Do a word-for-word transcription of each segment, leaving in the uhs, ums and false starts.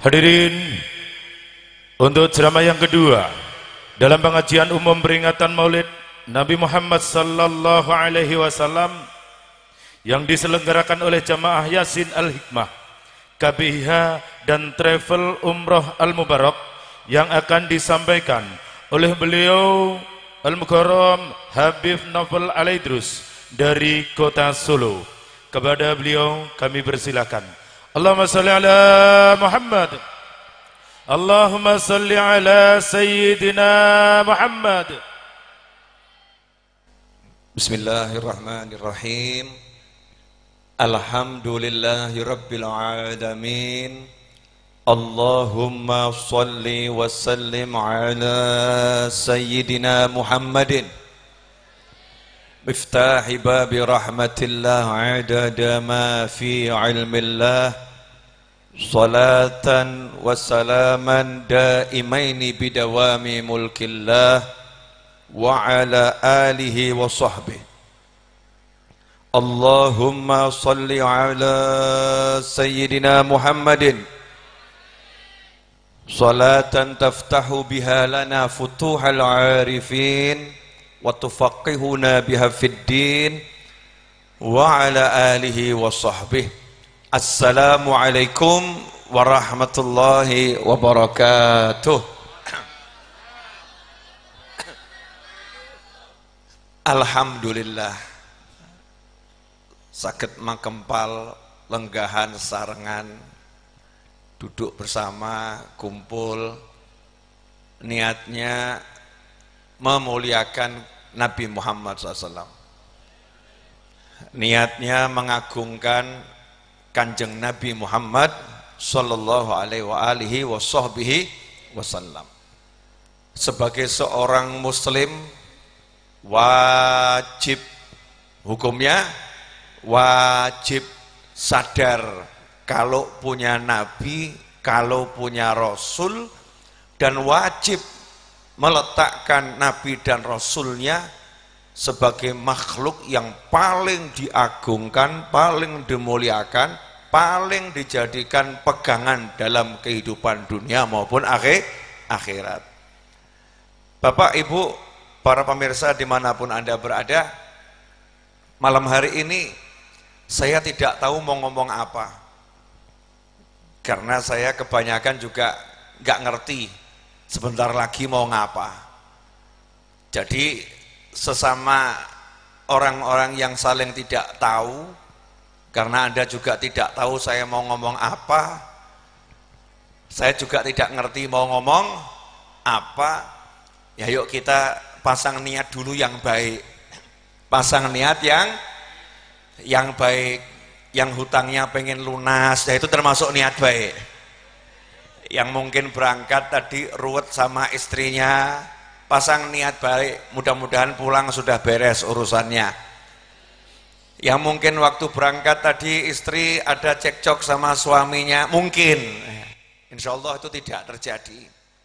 Hadirin, untuk ceramah yang kedua dalam pengajian umum peringatan Maulid Nabi Muhammad sallallahu alaihi wasallam yang diselenggarakan oleh Jamaah Yasin Al-Hikmah, K B I H dan Travel Umroh Al-Mubarak, yang akan disampaikan oleh beliau Al-Mukarram Habib Novel Alaidrus dari kota Solo. Kepada beliau kami persilakan. Allahumma salli ala Muhammad. Allahumma salli ala Sayyidina Muhammad. Bismillahirrahmanirrahim. Alhamdulillahi Rabbil Alamin. Allahumma salli wa sallim ala Sayyidina Muhammadin miftahi babi rahmatillah adada ma fi ilmillah, salatan wa salaman daimaini bidawami mulkillah wa ala alihi wa sahbihi. Allahumma salli ala Sayyidina Muhammadin salatan taftahu biha lana futuhal arifin wa tufaqihuna biha fid din wa ala alihi wa sahbihi. Assalamu alaikum warahmatullahi wabarakatuh. Alhamdulillah saged mangkempal lenggahan sarengan duduk bersama kumpul niatnya memuliakan Nabi Muhammad shallallahu alaihi wasallam, niatnya mengagungkan Kanjeng Nabi Muhammad sallallahu alaihi wasallam. Sebagai seorang muslim wajib, hukumnya wajib sadar kalau punya nabi, kalau punya rasul, dan wajib meletakkan nabi dan rasulnya sebagai makhluk yang paling diagungkan, paling dimuliakan, paling dijadikan pegangan dalam kehidupan dunia maupun akhir, akhirat. Bapak, Ibu, para pemirsa dimanapun Anda berada, malam hari ini saya tidak tahu mau ngomong apa, karena saya kebanyakan juga nggak ngerti sebentar lagi mau ngapa. Jadi sesama orang-orang yang saling tidak tahu, karena Anda juga tidak tahu saya mau ngomong apa, saya juga tidak ngerti mau ngomong apa, ya yuk kita pasang niat dulu yang baik, pasang niat yang yang baik. Yang hutangnya pengen lunas, ya itu termasuk niat baik. Yang mungkin berangkat tadi ruwet sama istrinya, pasang niat baik, mudah-mudahan pulang sudah beres urusannya. Yang mungkin waktu berangkat tadi istri ada cekcok sama suaminya, mungkin insya Allah itu tidak terjadi.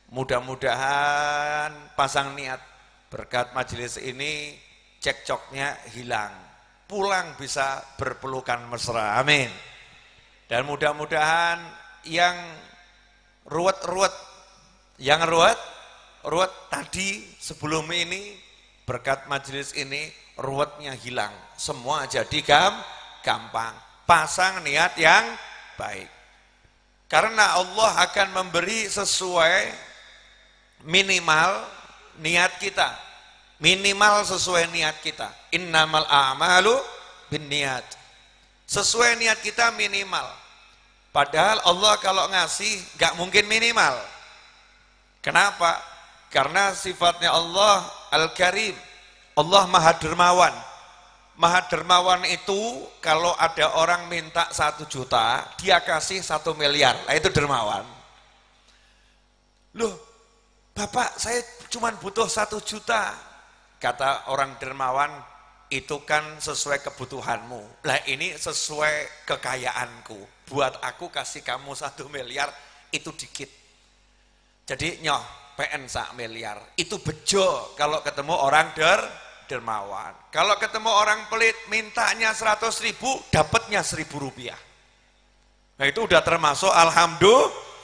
Mudah-mudahan pasang niat berkat majelis ini cekcoknya hilang, pulang bisa berpelukan mesra, amin. Dan mudah-mudahan yang ruwet-ruwet, yang ruwet, ruwet tadi sebelum ini, berkat majelis ini ruwetnya hilang, semua jadi gam, gampang. Pasang niat yang baik, karena Allah akan memberi sesuai minimal niat kita, minimal sesuai niat kita. Innamal a'malu binniat, sesuai niat kita minimal. Padahal Allah kalau ngasih gak mungkin minimal. Kenapa? Karena sifatnya Allah Al-Karim, Allah Maha Dermawan. Maha Dermawan itu kalau ada orang minta satu juta, dia kasih satu miliar, nah itu dermawan. Loh, Bapak saya cuma butuh satu juta, kata orang dermawan, itu kan sesuai kebutuhanmu, lah ini sesuai kekayaanku, buat aku kasih kamu satu miliar itu dikit, jadi nyoh P N sak miliar itu bejo kalau ketemu orang der dermawan. Kalau ketemu orang pelit mintanya seratus ribu, dapatnya seribu rupiah, nah itu udah termasuk alhamdulillah,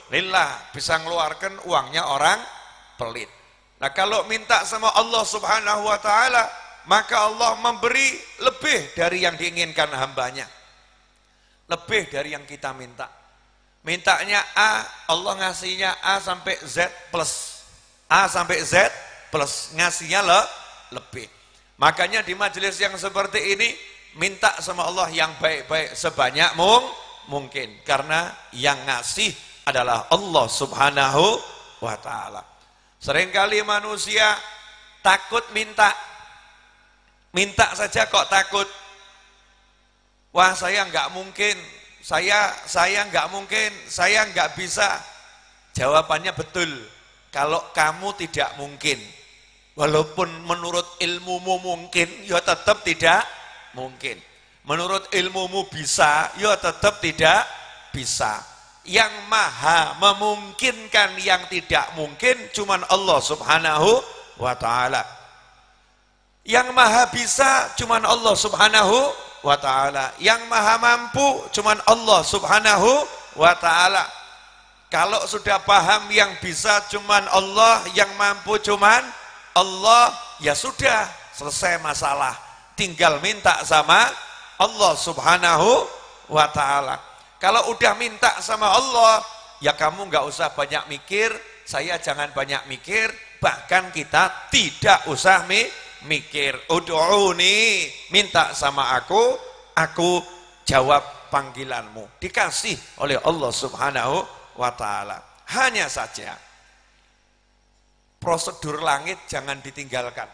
lillah, bisa ngeluarkan uangnya orang pelit. Nah kalau minta sama Allah subhanahu wa ta'ala, maka Allah memberi lebih dari yang diinginkan hambanya, lebih dari yang kita minta. Mintanya A, Allah ngasihnya A sampai Z plus, A sampai Z plus, ngasihnya le, lebih. Makanya di majelis yang seperti ini minta sama Allah yang baik-baik sebanyak mung, mungkin, karena yang ngasih adalah Allah subhanahu wa ta'ala. Seringkali manusia takut minta, minta saja kok takut. Wah saya nggak mungkin, saya saya nggak mungkin, saya nggak bisa. Jawabannya betul, kalau kamu tidak mungkin, walaupun menurut ilmumu mungkin, ya tetap tidak mungkin. Menurut ilmumu bisa, ya tetap tidak bisa. Yang maha memungkinkan yang tidak mungkin cuman Allah subhanahu wa ta'ala. Yang maha bisa cuman Allah subhanahu wa ta'ala. Yang maha mampu cuman Allah subhanahu wa ta'ala. Kalau sudah paham yang bisa cuman Allah, yang mampu cuman Allah, ya sudah selesai masalah. Tinggal minta sama Allah subhanahu wa ta'ala. Kalau udah minta sama Allah, ya kamu nggak usah banyak mikir, saya jangan banyak mikir, bahkan kita tidak usah mi mikir. Ud'uni, minta sama aku, aku jawab panggilanmu. Dikasih oleh Allah subhanahu wa ta'ala. Hanya saja prosedur langit jangan ditinggalkan.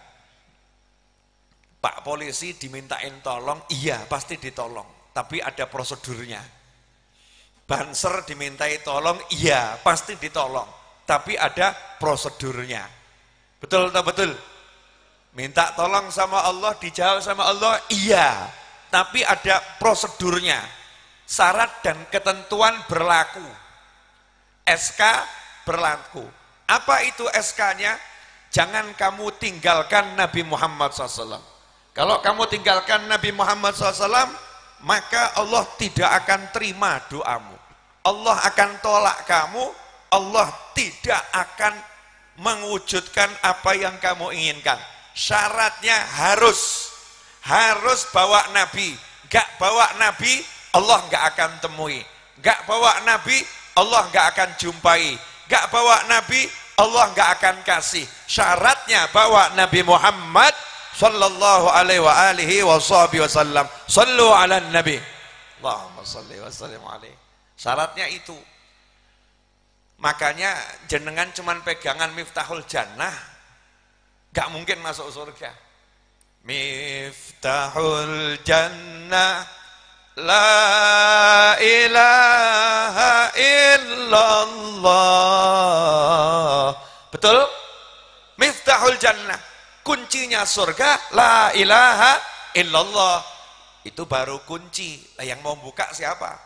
Pak polisi dimintain tolong, iya pasti ditolong, tapi ada prosedurnya. Banser dimintai tolong, iya pasti ditolong, tapi ada prosedurnya. Betul atau betul? Minta tolong sama Allah, dijawab sama Allah, iya, tapi ada prosedurnya. Syarat dan ketentuan berlaku, S K berlaku. Apa itu S K-nya? Jangan kamu tinggalkan Nabi Muhammad shallallahu alaihi wasallam. Kalau kamu tinggalkan Nabi Muhammad shallallahu alaihi wasallam, maka Allah tidak akan terima doamu. Allah akan tolak kamu, Allah tidak akan mewujudkan apa yang kamu inginkan. Syaratnya harus, harus bawa Nabi. Gak bawa Nabi, Allah gak akan temui. Gak bawa Nabi, Allah gak akan jumpai. Gak bawa Nabi, Allah gak akan kasih. Syaratnya bawa Nabi Muhammad sallallahu alaihi wa alihi wa sahbihi wasallam. Sallu ala nabi. Allahumma salli wa sallim alaihi. Syaratnya itu. Makanya jenengan cuman pegangan Miftahul Jannah, gak mungkin masuk surga. Miftahul Jannah, la ilaha illallah. Betul? Miftahul Jannah, kuncinya surga, la ilaha illallah. Itu baru kunci. Nah, yang mau buka siapa?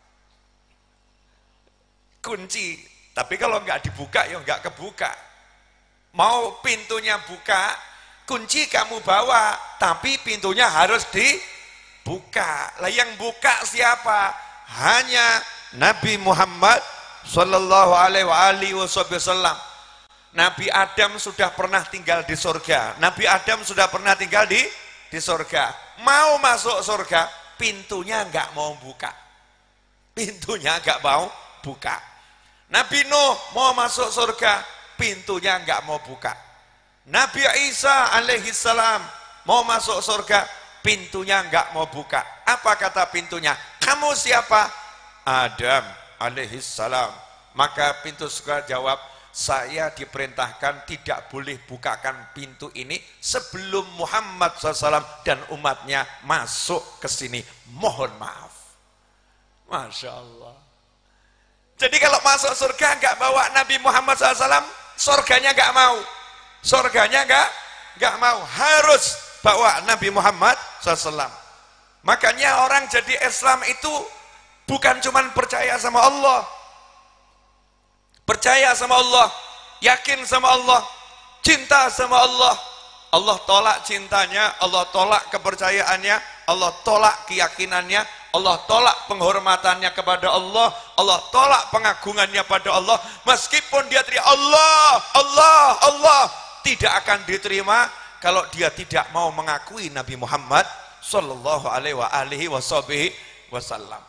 Kunci. Tapi kalau nggak dibuka ya nggak kebuka. Mau pintunya buka, kunci kamu bawa, tapi pintunya harus dibuka. Lah yang buka siapa? Hanya Nabi Muhammad sallallahu alaihi wasallam. Nabi Adam sudah pernah tinggal di surga. Nabi Adam sudah pernah tinggal di di surga. Mau masuk surga, pintunya nggak mau buka. Pintunya nggak mau buka. Nabi Nuh mau masuk surga, pintunya nggak mau buka. Nabi Isa alaihi salam mau masuk surga, pintunya nggak mau buka. Apa kata pintunya? Kamu siapa? Adam alaihi salam. Maka pintu surga jawab, saya diperintahkan tidak boleh bukakan pintu ini sebelum Muhammad shallallahu alaihi wasallam dan umatnya masuk ke sini. Mohon maaf. Masya Allah. Jadi kalau masuk surga nggak bawa Nabi Muhammad shallallahu alaihi wasallam, surganya nggak mau. Surganya nggak nggak mau. Harus bawa Nabi Muhammad shallallahu alaihi wasallam. Makanya orang jadi Islam itu bukan cuma percaya sama Allah, percaya sama Allah, yakin sama Allah, cinta sama Allah. Allah tolak cintanya, Allah tolak kepercayaannya, Allah tolak keyakinannya, Allah tolak penghormatannya kepada Allah, Allah tolak pengagungannya pada Allah. Meskipun dia teriak Allah, Allah, Allah, tidak akan diterima kalau dia tidak mau mengakui Nabi Muhammad sallallahu alaihi wasallam.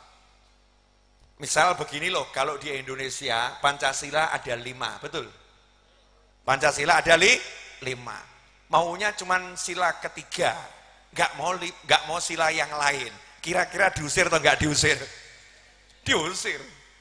Misal begini loh, kalau di Indonesia Pancasila ada lima, betul? Pancasila ada li, lima. Maunya cuman sila ketiga, nggak mau nggak mau sila yang lain. Kira-kira diusir atau nggak diusir? Diusir.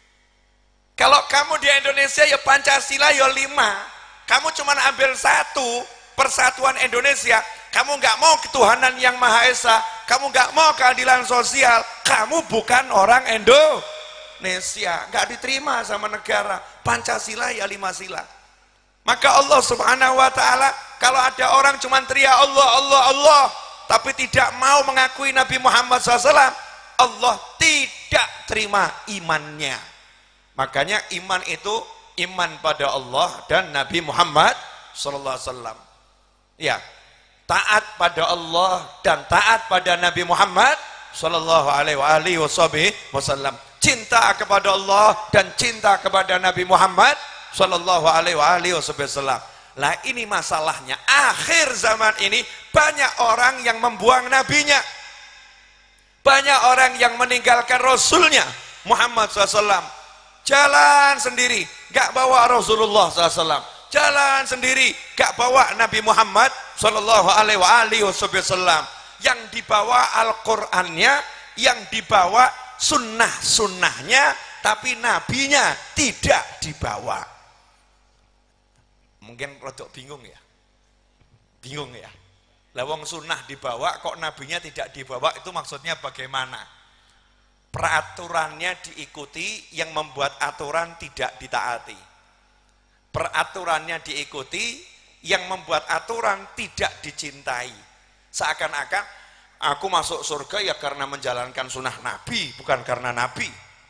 Kalau kamu di Indonesia ya Pancasila ya lima, kamu cuman ambil satu, persatuan Indonesia. Kamu nggak mau ketuhanan yang Maha Esa, kamu nggak mau keadilan sosial, kamu bukan orang Indonesia, nggak diterima sama negara. Pancasila ya lima sila. Maka Allah Subhanahu Wa Taala, kalau ada orang cuman teriak Allah, Allah, Allah, tapi tidak mau mengakui Nabi Muhammad shallallahu alaihi wasallam, Allah tidak terima imannya. Makanya iman itu iman pada Allah dan Nabi Muhammad shallallahu alaihi wasallam. Ya, taat pada Allah dan taat pada Nabi Muhammad shallallahu alaihi wasallam. Cinta kepada Allah dan cinta kepada Nabi Muhammad shallallahu alaihi wasallam. Lah ini masalahnya, akhir zaman ini banyak orang yang membuang nabinya, banyak orang yang meninggalkan rasulnya Muhammad shallallahu alaihi wasallam, jalan sendiri gak bawa Rasulullah shallallahu alaihi wasallam, jalan sendiri gak bawa Nabi Muhammad shallallahu alaihi wasallam. Yang dibawa Al-Qur'annya, yang dibawa sunnah-sunnahnya, tapi nabinya tidak dibawa. Mungkin rodok bingung ya, bingung ya. Lawang sunnah dibawa kok nabinya tidak dibawa, itu maksudnya bagaimana? Peraturannya diikuti, yang membuat aturan tidak ditaati. Peraturannya diikuti, yang membuat aturan tidak dicintai. Seakan-akan aku masuk surga ya karena menjalankan sunnah Nabi, bukan karena Nabi.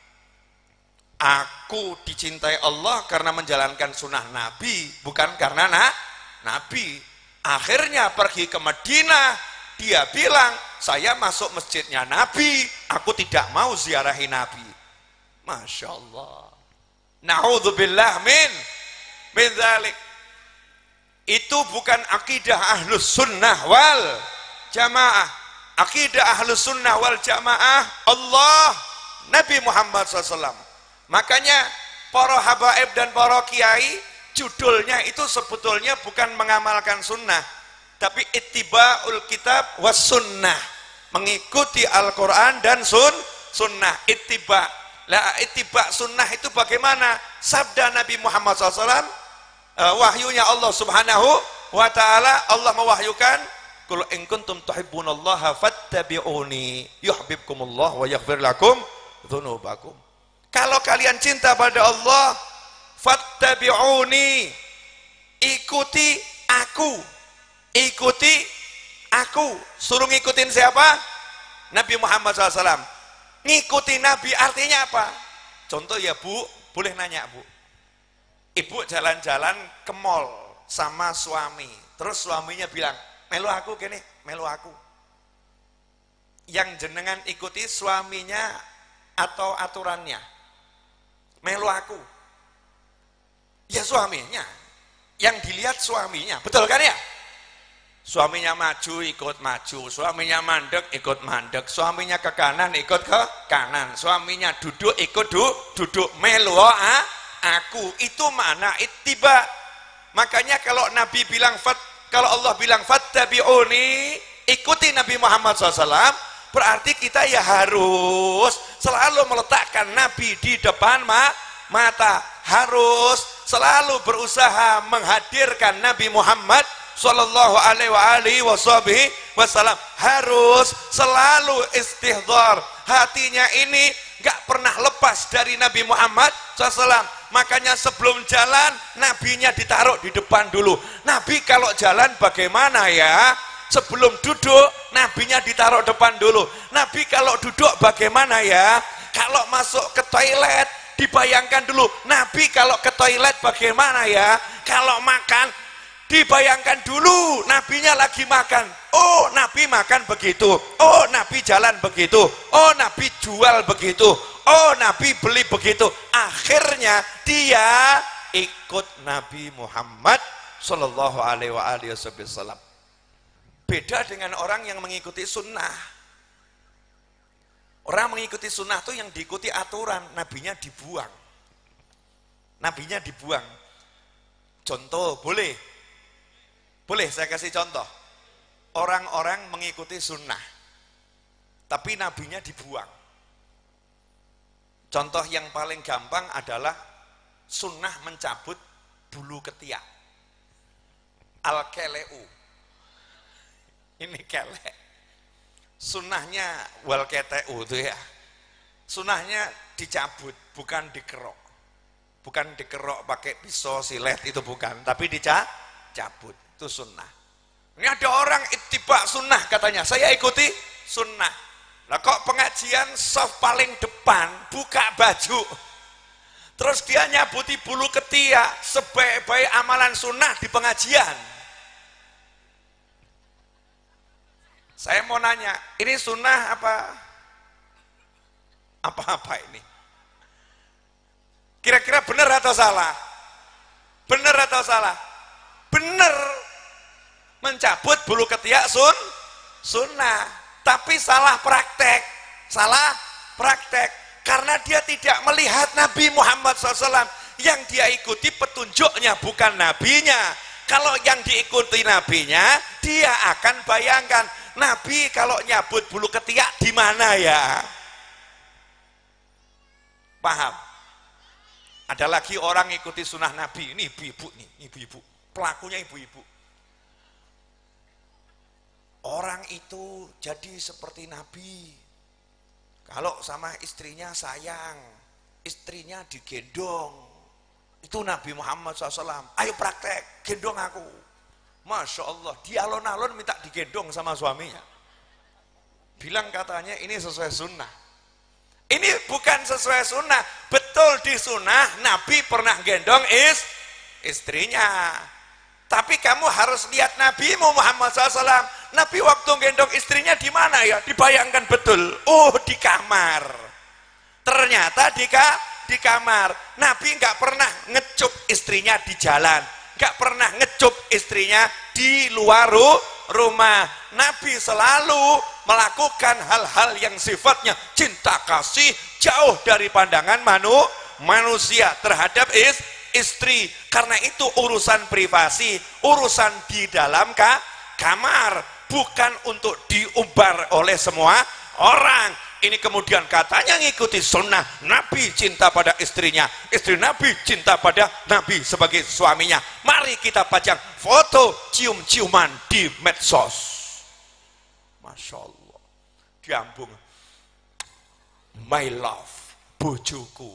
Aku dicintai Allah karena menjalankan sunnah Nabi, bukan karena na, Nabi. Akhirnya pergi ke Madinah, dia bilang, saya masuk masjidnya Nabi, aku tidak mau ziarahi Nabi. Masya Allah. Na'udzubillah min, min dzalik. Itu bukan akidah ahlus sunnah wal jamaah. Akidah ahlus sunnah wal jamaah, Allah, Nabi Muhammad shallallahu alaihi wasallam. Makanya para habaib dan para kiai, judulnya itu sebetulnya bukan mengamalkan sunnah, tapi ittiba'ul kitab was sunnah, mengikuti Al-Quran dan sun, sunnah. Ittiba' lah, ittiba' sunnah itu bagaimana? Sabda Nabi Muhammad shallallahu alaihi wasallam, uh, wahyunya Allah Subhanahu Wa Ta'ala, Allah mewahyukan, qul in kuntum tuhibbunallaha fattabi'uni yuhibbukumullah wa yaghfir lakum dzunubakum. Kalau kalian cinta pada Allah, fattabi'uni, ikuti aku, ikuti aku. Suruh ngikutin siapa? Nabi Muhammad shallallahu alaihi wasallam. Ngikuti Nabi artinya apa? Contoh ya Bu, boleh nanya Bu. Ibu jalan-jalan ke mall sama suami, terus suaminya bilang, melu aku gini, melu aku. Yang jenengan ikuti suaminya atau aturannya? Melu aku. Ya suaminya. Yang dilihat suaminya, betul kan ya? Suaminya maju ikut maju, suaminya mandek ikut mandek, suaminya ke kanan ikut ke kanan, suaminya duduk ikut du, duduk. Melu ah, aku. Itu mana ittiba. Makanya kalau Nabi bilang fat, kalau Allah bilang fattabi'uni, ikuti Nabi Muhammad shallallahu alaihi wasallam, berarti kita ya harus selalu meletakkan Nabi di depan ma, mata, harus selalu berusaha menghadirkan Nabi Muhammad sallallahu alaihi wasallam, harus selalu istihdhar, hatinya ini gak pernah lepas dari Nabi Muhammad shallallahu alaihi wasallam. Makanya sebelum jalan, nabinya ditaruh di depan dulu. Nabi kalau jalan bagaimana ya? Sebelum duduk, nabinya ditaruh depan dulu. Nabi kalau duduk bagaimana ya? Kalau masuk ke toilet, dibayangkan dulu. Nabi kalau ke toilet bagaimana ya? Kalau makan, Dibayangkan dulu nabinya lagi makan. Oh, nabi makan begitu. Oh, nabi jalan begitu. Oh, nabi jual begitu. Oh, nabi beli begitu. Akhirnya dia ikut Nabi Muhammad sallallahu alaihi wasallam. Beda dengan orang yang mengikuti sunnah. Orang mengikuti sunnah itu yang diikuti aturan, nabinya dibuang. Nabinya dibuang. Contoh, boleh? Boleh saya kasih contoh. Orang-orang mengikuti sunnah, tapi nabinya dibuang. Contoh yang paling gampang adalah sunnah mencabut bulu ketiak. Al-keleu. Ini kelek. Sunnahnya wal keteu itu ya. Sunnahnya dicabut, bukan dikerok. Bukan dikerok pakai pisau silet, itu bukan, tapi dicabut. Itu sunnah. Ini ada orang ittiba sunnah katanya, saya ikuti sunnah. Nah kok pengajian soft paling depan, buka baju, terus dia nyabuti bulu ketiak, sebaik-baik amalan sunnah di pengajian. Saya mau nanya, ini sunnah apa? Apa-apa ini? Kira-kira benar atau salah? Benar atau salah? Benar. Mencabut bulu ketiak sun, sunnah. Tapi salah praktek. Salah praktek. Karena dia tidak melihat Nabi Muhammad shallallahu alaihi wasallam. Yang dia ikuti petunjuknya, bukan nabinya. Kalau yang diikuti nabinya, dia akan bayangkan, Nabi kalau nyabut bulu ketiak di mana ya? Paham? Ada lagi orang ikuti sunnah Nabi, ini ibu-ibu nih, ibu-ibu, pelakunya ibu-ibu. Orang itu jadi seperti Nabi. Kalau sama istrinya sayang, istrinya digendong. Itu Nabi Muhammad shallallahu alaihi wasallam. Ayo praktek, gendong aku. Masya Allah, dia alon-alon minta digendong sama suaminya. Bilang katanya ini sesuai sunnah. Ini bukan sesuai sunnah. Betul di sunnah, Nabi pernah gendong is, istrinya. Tapi kamu harus lihat Nabi Muhammad shallallahu alaihi wasallam. Nabi waktu gendong istrinya di mana ya? Dibayangkan betul. Oh, di kamar. Ternyata di, di kamar. Nabi nggak pernah ngecup istrinya di jalan. Nggak pernah ngecup istrinya di luar rumah. Nabi selalu melakukan hal-hal yang sifatnya cinta kasih jauh dari pandangan manu, manusia terhadap is, istri. Karena itu urusan privasi, urusan di dalam ka, kamar, bukan untuk diumbar oleh semua orang. Ini kemudian katanya ngikuti sunnah, Nabi cinta pada istrinya, istri Nabi cinta pada Nabi sebagai suaminya. Mari kita pajang foto cium-ciuman di medsos. Masya Allah, diambung, my love, bojoku.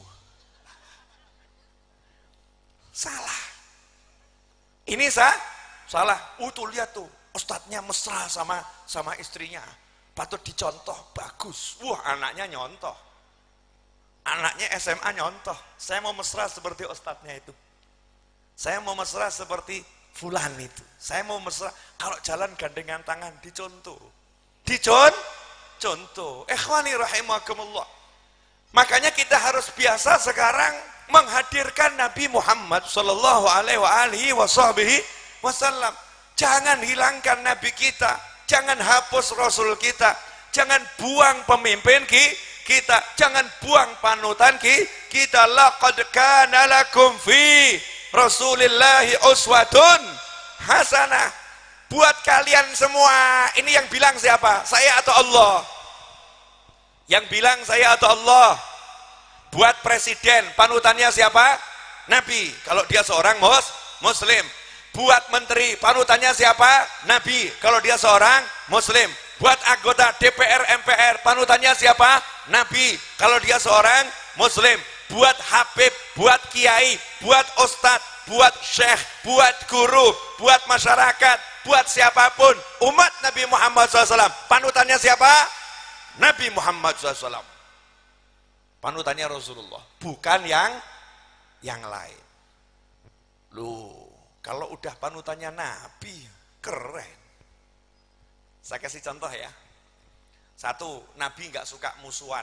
Salah. Ini sah? Salah. Uh, tuh lihat tuh, ustadznya mesra sama sama istrinya. Patut dicontoh, bagus. Wah, anaknya nyontoh. Anaknya S M A nyontoh. Saya mau mesra seperti ustadznya itu. Saya mau mesra seperti fulan itu. Saya mau mesra kalau jalan gandengan tangan, dicontoh. Dicon, contoh. Ikhwani rahimakumullah. Makanya kita harus biasa sekarang menghadirkan Nabi Muhammad sallallahu alaihi wasallam. Jangan hilangkan Nabi kita. Jangan hapus Rasul kita, jangan buang pemimpin kita, jangan buang panutan kita. Laqad kana lakum fi Rasulillahi uswatun hasanah. Buat kalian semua, ini yang bilang siapa? Saya atau Allah? Yang bilang saya atau Allah? Buat presiden, panutannya siapa? Nabi, kalau dia seorang mus, muslim. Buat menteri, panutannya siapa? Nabi, kalau dia seorang muslim. Buat anggota D P R, M P R, panutannya siapa? Nabi, kalau dia seorang muslim. Buat habib, buat kiai, buat ustadz, buat syekh, buat guru, buat masyarakat, buat siapapun, umat Nabi Muhammad shallallahu alaihi wasallam, panutannya siapa? Nabi Muhammad shallallahu alaihi wasallam. Panutannya Rasulullah, bukan yang yang lain. Loh, Kalau udah panutannya Nabi, keren. Saya kasih contoh ya. Satu, Nabi nggak suka musuhan.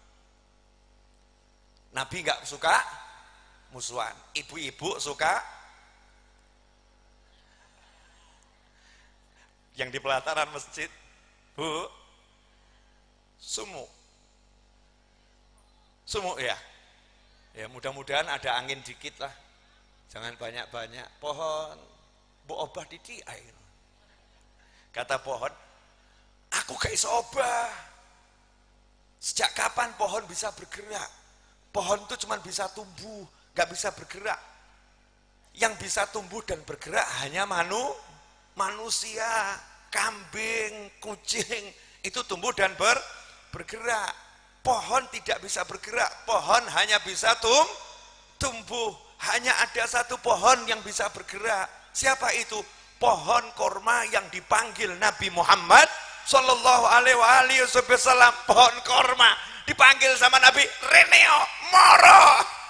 Nabi nggak suka musuhan. Ibu-ibu suka yang di pelataran masjid, Bu, sumuk. Sumuk ya. Ya mudah-mudahan ada angin dikit lah. Jangan banyak-banyak. Pohon, bu obah didik air. Kata pohon, aku gak iso obah. Sejak kapan pohon bisa bergerak? Pohon itu cuma bisa tumbuh, gak bisa bergerak. Yang bisa tumbuh dan bergerak hanya manu, manusia, kambing, kucing, itu tumbuh dan ber, bergerak. Pohon tidak bisa bergerak, pohon hanya bisa tum, tumbuh. Hanya ada satu pohon yang bisa bergerak. Siapa itu? Pohon korma yang dipanggil Nabi Muhammad Sallallahu Alaihi Wasallam. Pohon korma dipanggil sama Nabi, Reneo, moro.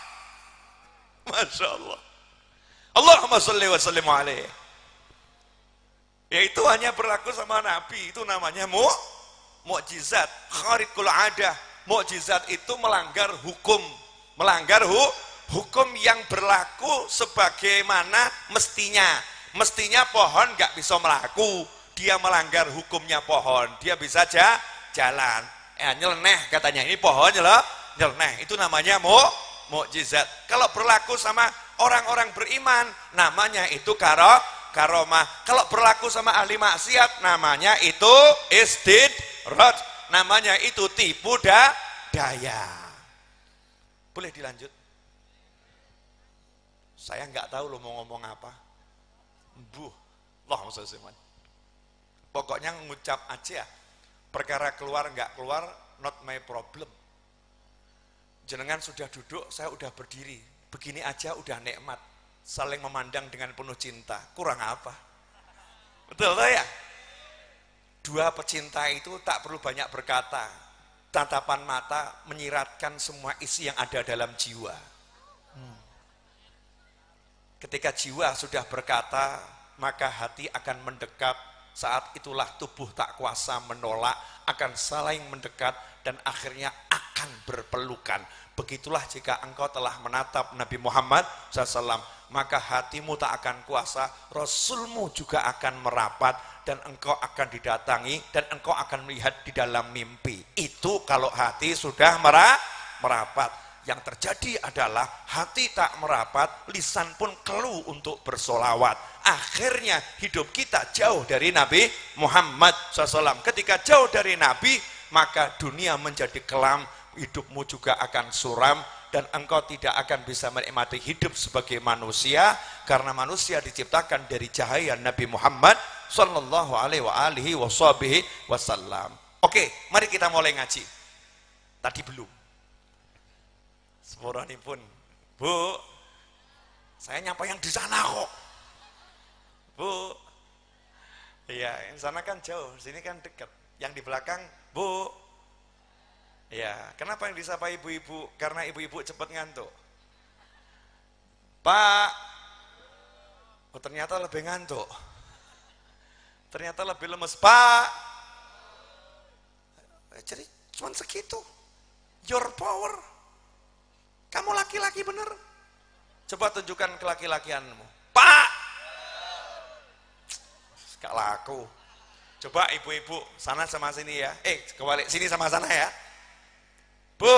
Masya Allah. Allahumma salli wa sallim alaihi. Ya itu hanya berlaku sama Nabi. Itu namanya mu, mukjizat, kharikul adah. Mukjizat itu melanggar hukum, melanggar hu, hukum yang berlaku sebagaimana mestinya. Mestinya pohon nggak bisa melaku, dia melanggar hukumnya pohon, dia bisa aja jalan. Eh nyeleneh katanya, ini pohon nyeleneh, itu namanya mu, mukjizat. Kalau berlaku sama orang-orang beriman, namanya itu karo, karomah. Kalau berlaku sama ahli maksiat, namanya itu istidraj, namanya itu tipu da, daya. Boleh dilanjut? Saya nggak tahu lo mau ngomong apa. Buh, Allah maksudnya. Pokoknya ngucap aja. Perkara keluar nggak keluar, not my problem. Jenengan sudah duduk, saya udah berdiri. Begini aja udah nikmat. Saling memandang dengan penuh cinta. Kurang apa? Betul tak ya? Dua pecinta itu tak perlu banyak berkata. Tatapan mata menyiratkan semua isi yang ada dalam jiwa. Hmm. Ketika jiwa sudah berkata, maka hati akan mendekat. Saat itulah tubuh tak kuasa menolak, akan saling mendekat dan akhirnya akan berpelukan. Begitulah jika engkau telah menatap Nabi Muhammad shallallahu alaihi wasallam, maka hatimu tak akan kuasa, Rasulmu juga akan merapat, dan engkau akan didatangi, dan engkau akan melihat di dalam mimpi. Itu kalau hati sudah merapat. Yang terjadi adalah hati tak merapat, lisan pun keluh untuk bersolawat. Akhirnya hidup kita jauh dari Nabi Muhammad shallallahu alaihi wasallam. Ketika jauh dari Nabi, maka dunia menjadi kelam, hidupmu juga akan suram, dan engkau tidak akan bisa menikmati hidup sebagai manusia, karena manusia diciptakan dari cahaya Nabi Muhammad Sallallahu Alaihi Wasallam. Oke, mari kita mulai ngaji. Tadi belum. Sepurani pun, Bu, saya nyapa yang di sana kok. Bu, iya, yang sana kan jauh, sini kan dekat. Yang di belakang, Bu, ya, kenapa yang disapa ibu-ibu? Karena ibu-ibu cepat ngantuk. Pak, oh ternyata lebih ngantuk. Ternyata lebih lemes. Pak, jadi cuma segitu. Your power. Kamu laki-laki bener. Coba tunjukkan kelaki-lakianmu. Pak, gak laku. Coba ibu-ibu sana sama sini ya. Eh, kebalik sini sama sana ya. Bu,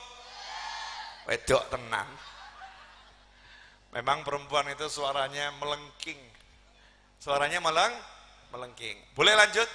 wedok tenang. Memang perempuan itu suaranya melengking. Suaranya meleng, melengking. Boleh lanjut?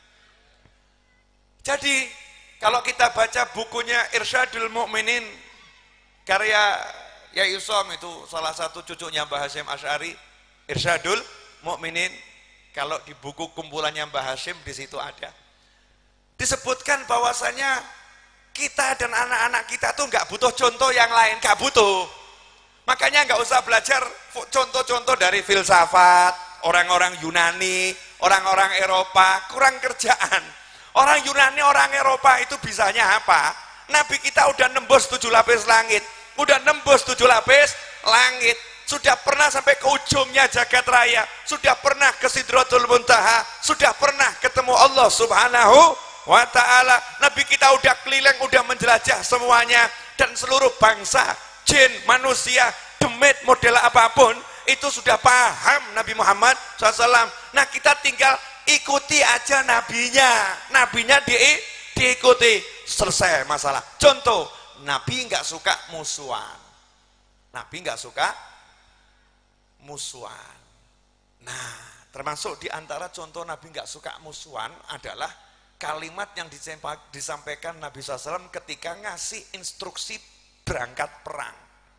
Jadi, kalau kita baca bukunya Irsyadul Mukminin, karya Yai Usom, itu salah satu cucunya Mbah Hasyim Asy'ari, Irsyadul Mukminin. Kalau di buku kumpulannya Mbah Hasyim, di situ ada. Disebutkan bahwasanya kita dan anak-anak kita tuh nggak butuh contoh yang lain, nggak butuh. Makanya nggak usah belajar contoh-contoh dari filsafat, orang-orang Yunani, orang-orang Eropa, kurang kerjaan. Orang Yunani, orang Eropa itu bisanya apa? Nabi kita udah nembus tujuh lapis langit, udah nembus tujuh lapis langit. sudah pernah sampai ke ujungnya jagat raya, sudah pernah ke Sidratul Muntaha, sudah pernah ketemu Allah Subhanahu wa ta'ala. Nabi kita udah keliling, udah menjelajah semuanya, dan seluruh bangsa, jin, manusia, demit, model apapun itu sudah paham Nabi Muhammad shallallahu alaihi wasallam. Nah kita tinggal ikuti aja nabinya, nabinya di, diikuti, selesai masalah. Contoh, Nabi nggak suka musuhan, Nabi nggak suka musuhan. Nah, termasuk di antara contoh Nabi nggak suka musuhan adalah kalimat yang disampaikan Nabi shallallahu alaihi wasallam ketika ngasih instruksi berangkat perang.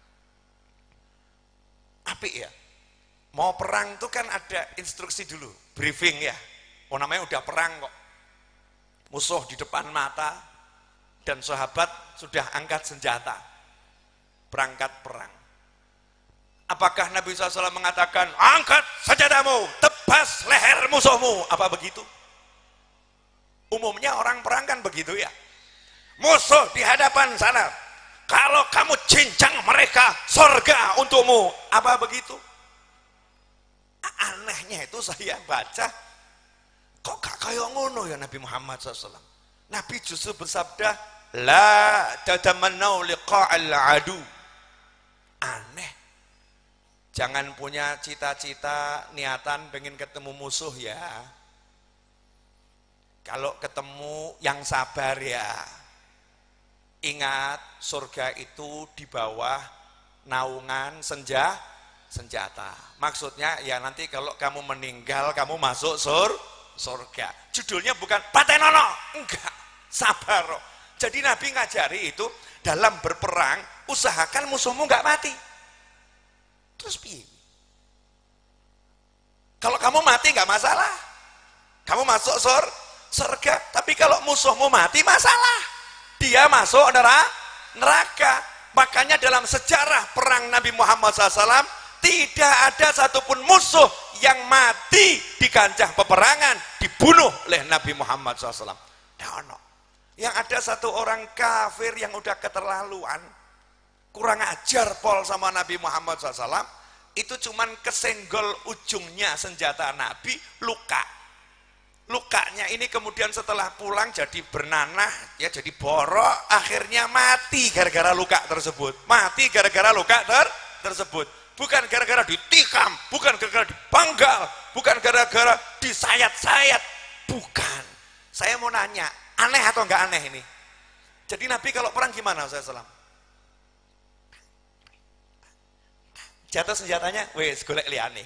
Apik ya, mau perang itu kan ada instruksi dulu, briefing ya. Oh namanya udah perang kok, musuh di depan mata dan sahabat sudah angkat senjata, berangkat perang. Apakah Nabi shallallahu alaihi wasallam mengatakan, angkat senjatamu, tebas leher musuhmu, apa begitu? Umumnya orang perang kan begitu ya, musuh di hadapan sana, kalau kamu cincang mereka, surga untukmu, apa begitu? Anehnya itu saya baca, kok gak kayak ngono ya Nabi Muhammad shallallahu alaihi wasallam. Nabi justru bersabda, la tatamannaw liqa'al adu. Aneh. Jangan punya cita-cita, niatan pengen ketemu musuh ya. Kalau ketemu yang sabar ya. Ingat, surga itu di bawah naungan senja, senjata. Maksudnya ya nanti kalau kamu meninggal, kamu masuk sur, surga. Judulnya bukan patenono, enggak, sabar. Jadi Nabi ngajari itu, dalam berperang, usahakan musuhmu enggak mati. Terus piye? Kalau kamu mati enggak masalah, kamu masuk sur, surga. Tapi kalau musuhmu mati masalah, dia masuk neraka. Makanya dalam sejarah perang Nabi Muhammad shallallahu alaihi wasallam tidak ada satupun musuh yang mati di kancah peperangan dibunuh oleh Nabi Muhammad shallallahu alaihi wasallam. Nah, yang ada satu orang kafir yang udah keterlaluan, kurang ajar pol sama Nabi Muhammad shallallahu alaihi wasallam, itu cuman kesenggol ujungnya senjata Nabi, luka. Lukanya ini kemudian setelah pulang jadi bernanah, ya jadi borok, akhirnya mati gara-gara luka tersebut. Mati gara-gara luka ter tersebut. Bukan gara-gara ditikam, bukan gara-gara dipanggal, bukan gara-gara disayat-sayat. Bukan. Saya mau nanya, aneh atau enggak aneh ini? Jadi Nabi kalau perang gimana Ustaz Salam? Jatuh senjatanya, wes golek liane.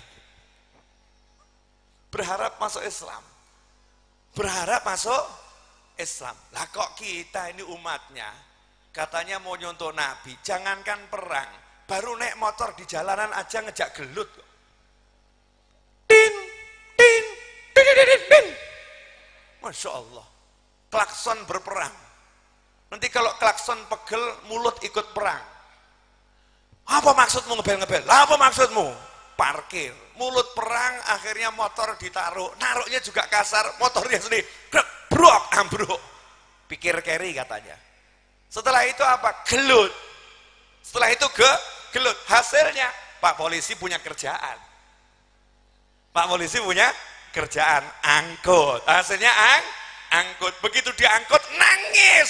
Berharap masuk Islam. Berharap masuk Islam. Lah kok kita ini umatnya katanya mau nyontoh Nabi, jangankan perang, baru naik motor di jalanan aja ngejak gelut. Din, din, din, din, din, din. Masya Allah. Klakson berperang. Nanti kalau klakson pegel, mulut ikut perang. Apa maksudmu ngebel-ngebel? Apa maksudmu? Parkir, mulut perang, akhirnya motor ditaruh, naruhnya juga kasar, motornya sendiri, krek, brok, ambruk, pikir carry katanya. Setelah itu apa? Gelut. Setelah itu ke gelut. Hasilnya Pak polisi punya kerjaan. Pak polisi punya kerjaan, angkut. Hasilnya ang, angkut. Begitu diangkut nangis.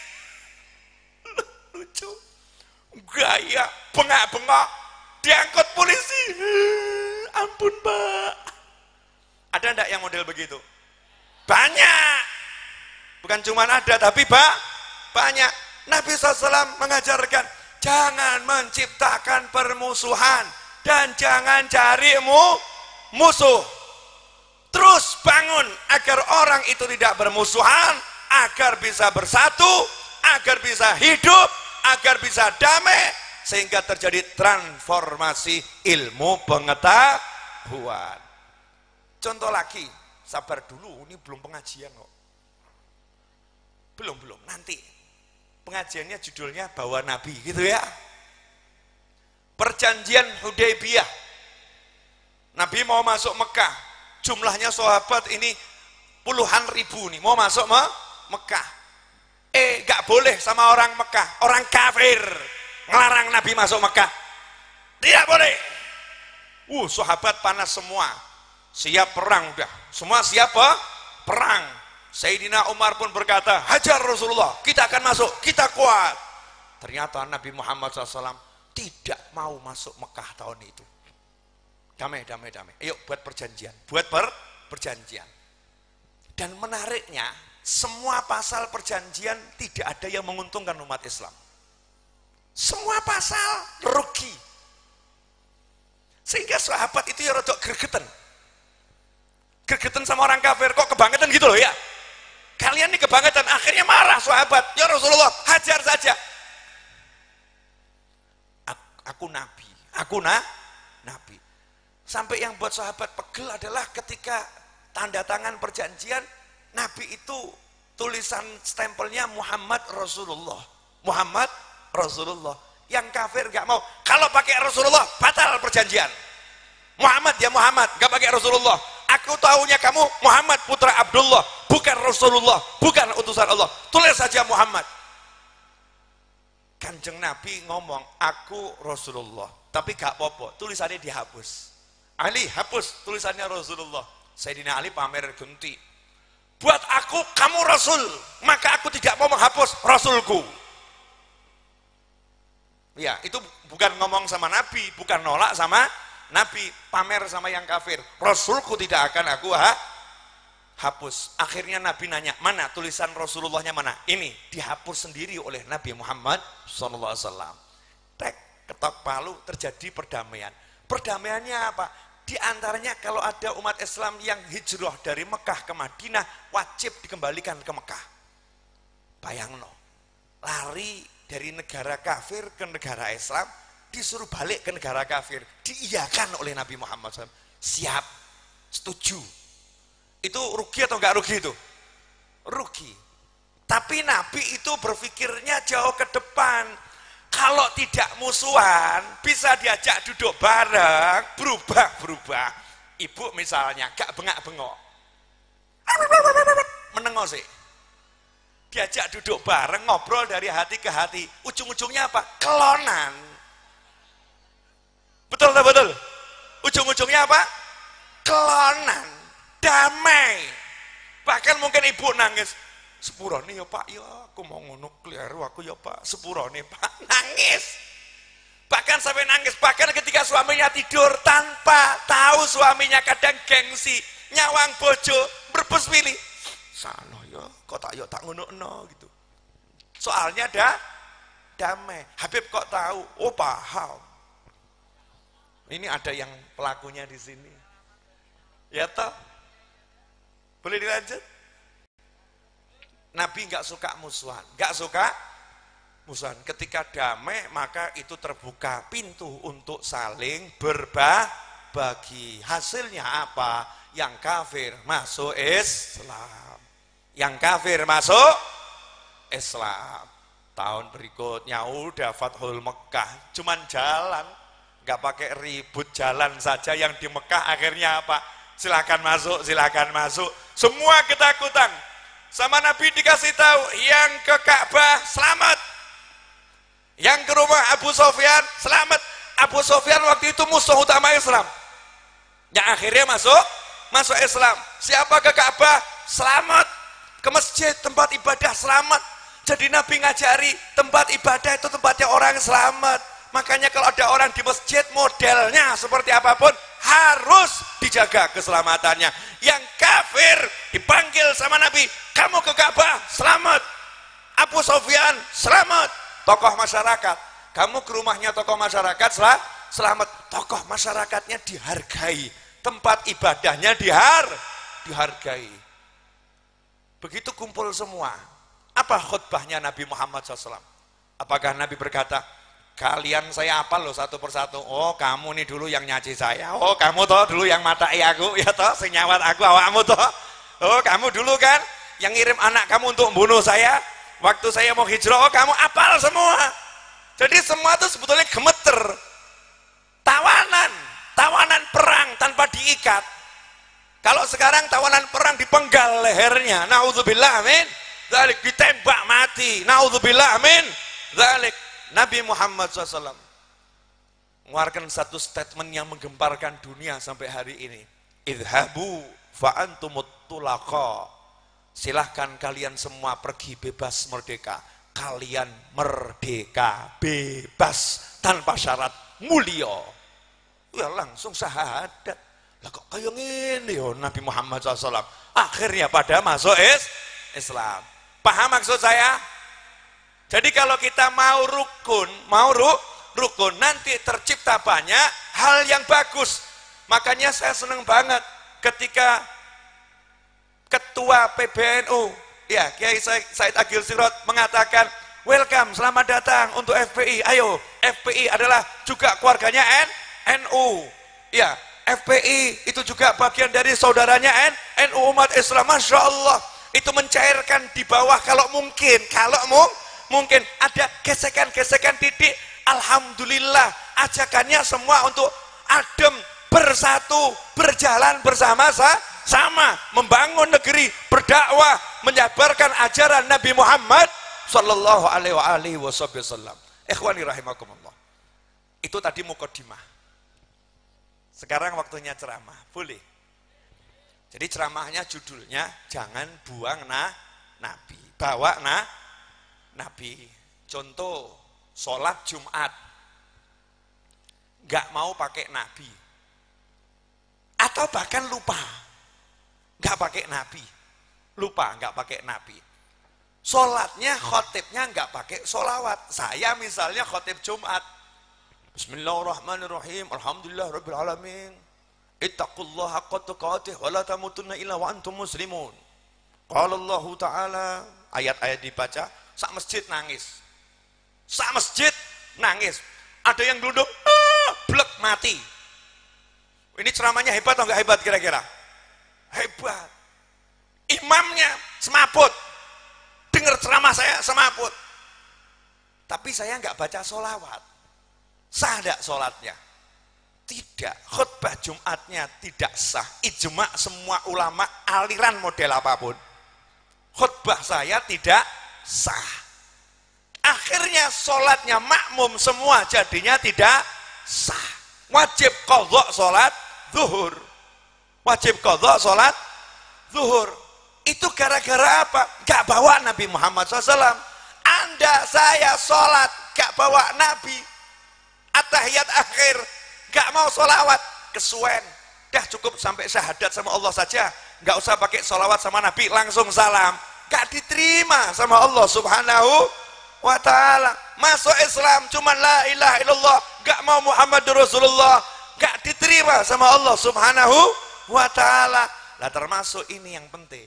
Lucu. Gaya bengak-bengok. Diangkut polisi, ampun Pak. Ada enggak yang model begitu? Banyak. Bukan cuma ada, tapi Pak, banyak. Nabi shallallahu alaihi wasallam mengajarkan, jangan menciptakan permusuhan dan jangan cari mu, musuh. Terus bangun agar orang itu tidak bermusuhan, agar bisa bersatu, agar bisa hidup, agar bisa damai, sehingga terjadi transformasi ilmu pengetahuan. Contoh lagi, sabar dulu, ini belum pengajian kok. Belum, belum, nanti. Pengajiannya judulnya Bawa Nabi, gitu ya. Perjanjian Hudaybiyah. Nabi mau masuk Mekah, jumlahnya sahabat ini puluhan ribu nih, mau masuk me Mekah. Eh, gak boleh sama orang Mekah, orang kafir. Ngelarang Nabi masuk Mekah, tidak boleh. Uh, sahabat panas semua. Siap perang udah. Semua siap apa? Perang. Sayyidina Umar pun berkata, hajar Rasulullah, kita akan masuk, kita kuat. Ternyata Nabi Muhammad shallallahu alaihi wasallam tidak mau masuk Mekah tahun itu. Damai, damai, damai. Ayo buat perjanjian, buat per perjanjian. Dan menariknya, semua pasal perjanjian tidak ada yang menguntungkan umat Islam. Semua pasal rugi. Sehingga sahabat itu ya rodok gregetan. Gregetan sama orang kafir, kok kebangetan gitu loh ya. Kalian ini kebangetan, akhirnya marah sahabat. Ya Rasulullah, hajar saja. Aku nabi, aku na, nabi. Sampai yang buat sahabat pegel adalah ketika tanda tangan perjanjian, nabi itu tulisan stempelnya Muhammad Rasulullah. Muhammad Rasulullah. Yang kafir gak mau. Kalau pakai Rasulullah, batal perjanjian. Muhammad ya Muhammad, gak pakai Rasulullah. Aku tahunya kamu Muhammad putra Abdullah, bukan Rasulullah, bukan utusan Allah. Tulis saja Muhammad. Kanjeng Nabi ngomong, aku Rasulullah, tapi gak apa-apa, tulisannya dihapus. Ali hapus tulisannya Rasulullah. Sayyidina Ali pamer genti. Buat aku kamu Rasul, maka aku tidak mau menghapus Rasulku. Ya, itu bukan ngomong sama Nabi, bukan nolak sama Nabi, pamer sama yang kafir. Rasulku tidak akan aku ha? hapus. Akhirnya Nabi nanya, mana tulisan Rasulullahnya mana? Ini dihapus sendiri oleh Nabi Muhammad shallallahu alaihi wasallam. Tek, ketok palu, terjadi perdamaian. Perdamaiannya apa? Di antaranya kalau ada umat Islam yang hijrah dari Mekah ke Madinah, wajib dikembalikan ke Mekah. Bayangno, lari dari negara kafir ke negara Islam, disuruh balik ke negara kafir, diiyakan oleh Nabi Muhammad shallallahu alaihi wasallam. Siap, setuju. Itu rugi atau enggak rugi itu? Rugi. Tapi Nabi itu berpikirnya jauh ke depan. Kalau tidak musuhan, bisa diajak duduk bareng, berubah-berubah. Ibu misalnya, gak bengak-bengok. Menengok sih. Diajak duduk bareng, ngobrol dari hati ke hati. Ujung-ujungnya apa? Kelonan. Betul tak betul? Ujung-ujungnya apa? Kelonan. Damai. Bahkan mungkin ibu nangis, sepurane ya Pak, ya aku mau ngono keliru aku ya Pak, sepurane Pak, nangis. Bahkan sampai nangis, bahkan ketika suaminya tidur tanpa tahu suaminya kadang gengsi, nyawang bojo, berbes pilih. Sana ya, kok tak ya tak ngono-ngono gitu. Soalnya dah damai. Habib kok tahu? Oh paham. Ini ada yang pelakunya di sini. Ya toh? Boleh dilanjut? Nabi nggak suka musuhan, nggak suka musuhan. Ketika damai maka itu terbuka pintu untuk saling berbagi. Hasilnya apa? Yang kafir masuk Islam, yang kafir masuk Islam. Tahun berikutnya udah Fathul Mekah, cuman jalan, nggak pakai ribut, jalan saja. Yang di Mekah akhirnya apa? Silakan masuk, silakan masuk. Semua ketakutan. Sama Nabi dikasih tahu, yang ke Ka'bah selamat. Yang ke rumah Abu Sofyan selamat. Abu Sofyan waktu itu musuh utama Islam. Yang akhirnya masuk, masuk Islam. Siapa ke Ka'bah selamat. Ke masjid tempat ibadah selamat. Jadi Nabi ngajari tempat ibadah itu tempatnya orang selamat. Makanya kalau ada orang di masjid modelnya seperti apapun harus dijaga keselamatannya. Yang kafir dipanggil sama Nabi, kamu ke Ka'bah selamat. Abu Sofyan selamat. Tokoh masyarakat, kamu ke rumahnya tokoh masyarakat selamat. Tokoh masyarakatnya dihargai, tempat ibadahnya dihar dihargai. Begitu kumpul semua, apa khutbahnya Nabi Muhammad shallallahu alaihi wasallam? Apakah Nabi berkata, kalian saya apal loh satu persatu. Oh kamu nih dulu yang nyaci saya. Oh kamu toh dulu yang matai aku. Ya toh senyawat aku awakmu toh. Oh kamu dulu kan yang ngirim anak kamu untuk membunuh saya. Waktu saya mau hijrah, oh kamu apal semua. Jadi semua itu sebetulnya gemeter. Tawanan. Tawanan perang tanpa diikat. Kalau sekarang tawanan perang dipenggal lehernya. Na'udzubillah amin. Zalik ditembak mati. Na'udzubillah amin. Zalik. Nabi Muhammad shallallahu alaihi wasallam mengeluarkan satu statement yang menggemparkan dunia sampai hari ini. Idhabu fa'antumut tulaqa. Silahkan kalian semua pergi bebas merdeka. Kalian merdeka, bebas, tanpa syarat, mulia. Ya langsung syahadat. Lah kok kayak gini ya Nabi Muhammad shallallahu alaihi wasallam. Akhirnya pada masuk is Islam. Paham maksud saya? Jadi kalau kita mau rukun, mau ru, rukun, nanti tercipta banyak hal yang bagus. Makanya saya senang banget ketika Ketua P B N U, ya Kiai Said Agil Sirot mengatakan, welcome, selamat datang untuk F P I. Ayo, F P I adalah juga keluarganya N, NU. Ya, F P I itu juga bagian dari saudaranya N, NU umat Islam. Masya Allah, itu mencairkan di bawah kalau mungkin, kalau mu, mungkin ada gesekan-gesekan titik. Alhamdulillah, ajakannya semua untuk adem, bersatu, berjalan bersama-sama. Sama membangun negeri, berdakwah, menyebarkan ajaran Nabi Muhammad sallallahu alaihi wasallam. Ikhwani rahimakumullah. Itu tadi mukadimah. Sekarang waktunya ceramah, boleh. Jadi ceramahnya judulnya jangan buang na Nabi, bawa na Nabi. Contoh sholat Jumat, nggak mau pakai Nabi, atau bahkan lupa. Nggak pakai Nabi, lupa nggak pakai Nabi. Sholatnya, khotibnya nggak pakai sholawat. Saya misalnya khotib Jumat, Bismillahirrahmanirrahim, Alhamdulillah Rabbil Alamin, Ittaqullaha haqqa tuqatih, wa la tamutunna illa wa antum muslimun. Qala Allah Ta'ala, ayat-ayat dibaca, sak masjid nangis, sak masjid nangis. Ada yang duduk, ah, blek mati. Ini ceramahnya hebat atau nggak hebat kira-kira? Hebat. Imamnya semaput, dengar ceramah saya semaput, tapi saya nggak baca sholawat. Sah nggak sholatnya? Tidak. Khutbah Jumatnya tidak sah. Ijma semua ulama aliran model apapun, khutbah saya tidak sah. Akhirnya sholatnya makmum semua jadinya tidak sah. Wajib qadha sholat zuhur. Wajib qadha sholat zuhur. Itu gara-gara apa? Gak bawa Nabi Muhammad shallallahu alaihi wasallam. Anda saya sholat gak bawa Nabi, at-tahiyat akhir gak mau sholawat, kesuwen. Dah cukup sampai syahadat sama Allah saja, gak usah pakai sholawat sama Nabi, langsung salam. Gak diterima sama Allah subhanahu wa ta'ala. Masuk Islam cuma la ilaha illallah, gak mau Muhammadur Rasulullah, gak diterima sama Allah subhanahu wa ta'ala. Lah termasuk ini yang penting,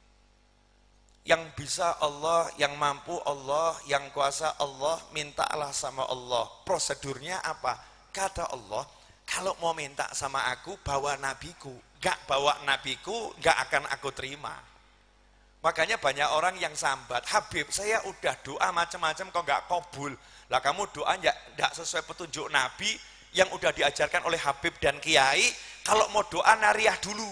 yang bisa Allah, yang mampu Allah, yang kuasa Allah, mintalah sama Allah. Prosedurnya apa? Kata Allah, kalau mau minta sama aku bawa nabiku, gak bawa nabiku gak akan aku terima. Makanya banyak orang yang sambat, Habib saya udah doa macam-macam kok gak kabul. Lah kamu doa gak sesuai petunjuk Nabi yang udah diajarkan oleh Habib dan Kiai. Kalau mau doa nariyah dulu,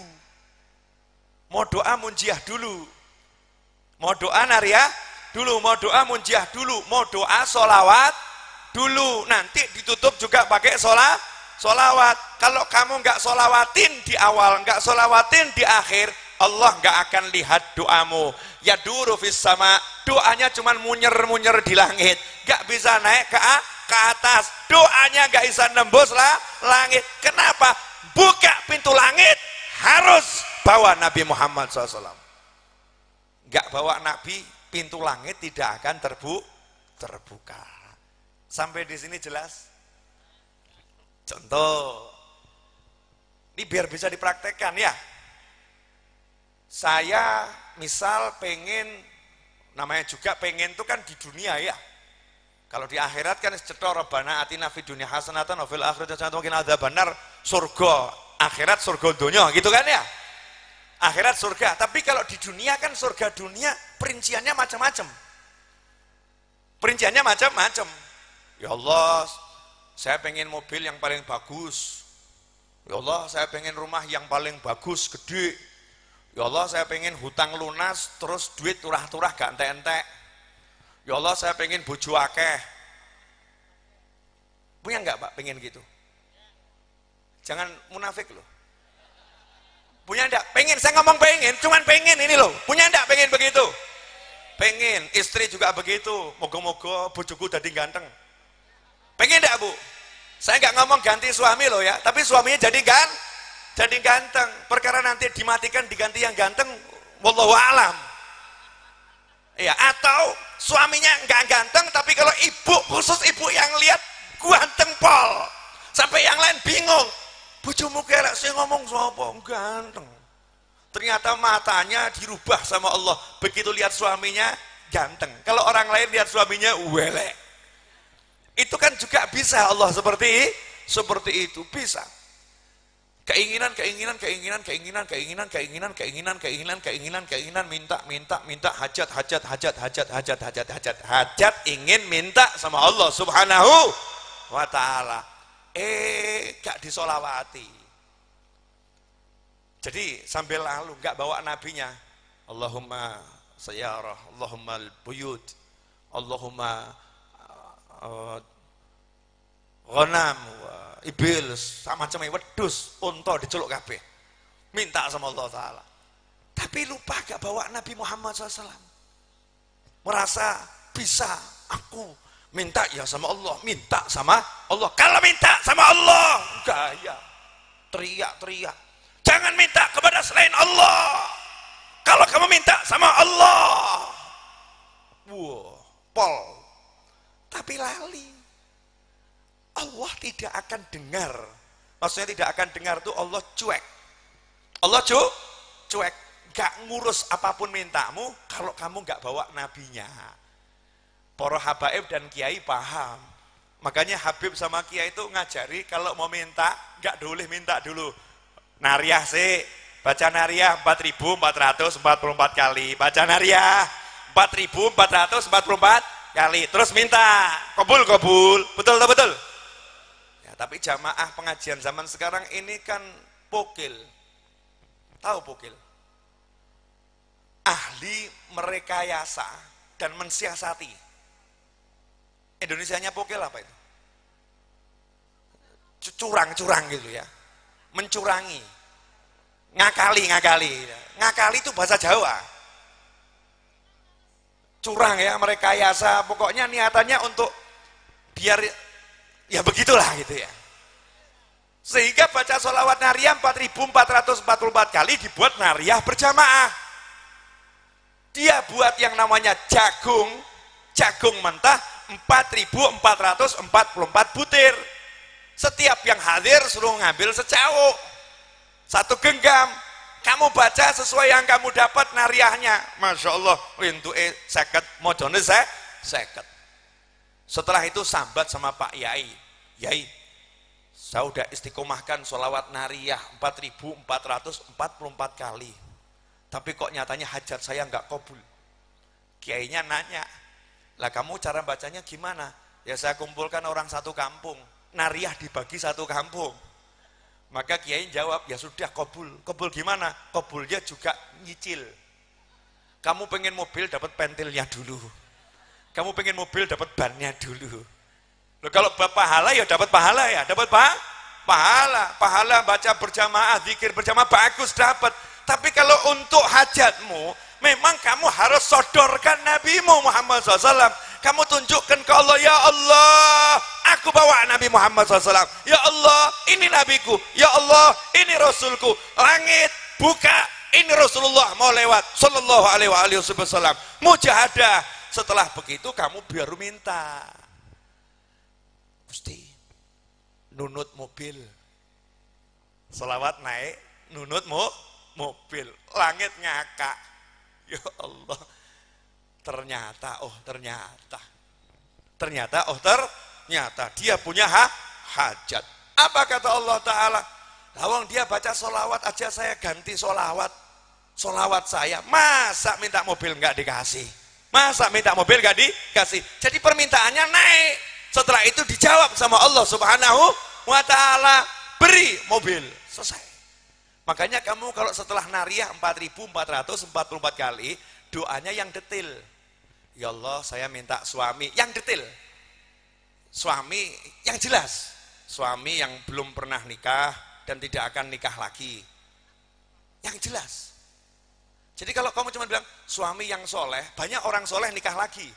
mau doa munjiah dulu, mau doa nariyah dulu, mau doa munjiah dulu, mau doa solawat dulu. Nanti ditutup juga pakai sholat, solawat. Kalau kamu nggak solawatin di awal, nggak solawatin di akhir, Allah nggak akan lihat doamu. Ya duru fis sama, doanya cuman munyer-munyer di langit, nggak bisa naik ke, ke atas. Doanya nggak bisa nembus lah langit. Kenapa? Buka pintu langit, harus bawa Nabi Muhammad shallallahu alaihi wasallam. Nggak bawa Nabi, pintu langit tidak akan terbu terbuka. Sampai di sini jelas? Contoh, ini biar bisa dipraktekkan ya. Saya misal pengen, namanya juga pengen itu kan di dunia ya. Kalau di akhirat kan cetok Rabbana atina fid dunya hasanatan wa fil akhirati hasanatan wa qina adzabannar, surga akhirat, surga dunia gitu kan ya. Akhirat surga, tapi kalau di dunia kan surga dunia perinciannya macam-macam. Perinciannya macam-macam. Ya Allah, saya pengen mobil yang paling bagus. Ya Allah, saya pengen rumah yang paling bagus, gede. Ya Allah, saya pengen hutang lunas, terus duit turah-turah gak entek-entek. Ya Allah, saya pengen bojo akeh. Punya enggak Pak pengen gitu? Jangan munafik loh. Punya enggak? Pengen, saya ngomong pengen, cuman pengen ini loh. Punya enggak pengen begitu? Pengen, istri juga begitu. Moga-moga bojoku jadi ganteng. Pengen enggak Bu? Saya enggak ngomong ganti suami loh ya, tapi suaminya jadi kan, jadi ganteng. Perkara nanti dimatikan diganti yang ganteng, wallahu a'lam. Ya, atau suaminya enggak ganteng, tapi kalau ibu, khusus ibu yang lihat ganteng pol, sampai yang lain bingung. Bojomu kelek sih ngomong sapa ganteng. Ternyata matanya dirubah sama Allah. Begitu lihat suaminya ganteng. Kalau orang lain lihat suaminya welek. Itu kan juga bisa Allah seperti seperti itu bisa. Keinginan, keinginan, keinginan, keinginan, keinginan, keinginan, keinginan, keinginan, keinginan, keinginan, minta, minta, minta, hajat, hajat, hajat, hajat, hajat, hajat, hajat, hajat, ingin minta sama Allah Subhanahu wa Ta'ala. Eh, gak disolawati. Jadi sambil lalu gak bawa nabinya. Allahumma sayyarah, Allahumma al-buyut, Allahumma uh, ghanam, uh, ibil, sama macam wedus, unta diceluk kabeh. Minta sama Allah Ta'ala. Tapi lupa gak bawa Nabi Muhammad shallallahu alaihi wasallam. Merasa bisa aku minta ya sama Allah, minta sama Allah. Kalau minta sama Allah, gaya, teriak-teriak. Jangan minta kepada selain Allah. Kalau kamu minta sama Allah, wow, pol. Tapi lali. Allah tidak akan dengar. Maksudnya tidak akan dengar tuh Allah cuek. Allah cu, cuek. Gak ngurus apapun mintamu kalau kamu gak bawa nabinya. Para habaib dan kiai paham. Makanya Habib sama kiai itu ngajari kalau mau minta, gak boleh minta dulu. Nariyah sih, baca nariyah empat ribu empat ratus empat puluh empat kali. Baca nariyah empat ribu empat ratus empat puluh empat kali. Terus minta, kabul, kabul. Betul, betul, betul. Ya, tapi jamaah pengajian zaman sekarang ini kan pokil. Tahu pokil? Ahli merekayasa dan mensiasati. Indonesianya pokil apa itu? Curang-curang gitu ya. Mencurangi. Ngakali, ngakali. Ngakali itu bahasa Jawa. Curang ya, merekayasa. Pokoknya niatannya untuk biar ya begitulah gitu ya. Sehingga baca sholawat nariyah empat ribu empat ratus empat puluh empat kali dibuat nariyah berjamaah. Dia buat yang namanya jagung, jagung mentah empat ribu empat ratus empat puluh empat butir. Setiap yang hadir suruh ngambil secawuk, satu genggam. Kamu baca sesuai yang kamu dapat nariyahnya. Masya Allah, wintuke seket, mojone saya seket. Setelah itu sambat sama Pak Yai. Yai, saya udah istiqomahkan sholawat nariyah empat ribu empat ratus empat puluh empat kali. Tapi kok nyatanya hajat saya nggak kabul. Kiainya nanya, lah kamu cara bacanya gimana? Ya saya kumpulkan orang satu kampung, nariyah dibagi satu kampung. Maka kiai jawab, ya sudah kabul. Kabul gimana? Kabulnya juga nyicil. Kamu pengen mobil dapat pentilnya dulu. Kamu pengen mobil dapat bannya dulu. Loh, kalau pahala ya dapat pahala ya, dapat pa? pahala. Pahala baca berjamaah, zikir berjamaah bagus dapat. Tapi kalau untuk hajatmu, memang kamu harus sodorkan Nabimu Muhammad shallallahu alaihi wasallam. Kamu tunjukkan ke Allah, ya Allah, aku bawa Nabi Muhammad shallallahu alaihi wasallam. Ya Allah, ini Nabiku. Ya Allah, ini Rasulku. Langit buka, ini Rasulullah mau lewat. Sallallahu alaihi wasallam. Mujahadah. Setelah begitu kamu baru minta. Gusti, nunut mobil. Selawat naik, nunut mo, mobil. Langit ngakak. Ya Allah, ternyata, oh ternyata, ternyata, oh ternyata, dia punya ha, hajat. Apa kata Allah Ta'ala? Lawang dia baca solawat aja saya ganti solawat, solawat saya. Masa minta mobil nggak dikasih? Masa minta mobil nggak dikasih? Jadi permintaannya naik. Setelah itu dijawab sama Allah Subhanahu wa Ta'ala, beri mobil. Selesai. Makanya kamu kalau setelah nariyah empat ribu empat ratus empat puluh empat kali, doanya yang detil. Ya Allah, saya minta suami yang detil. suami yang jelas, suami yang belum pernah nikah dan tidak akan nikah lagi, yang jelas. Jadi kalau kamu cuma bilang suami yang soleh, banyak orang soleh nikah lagi.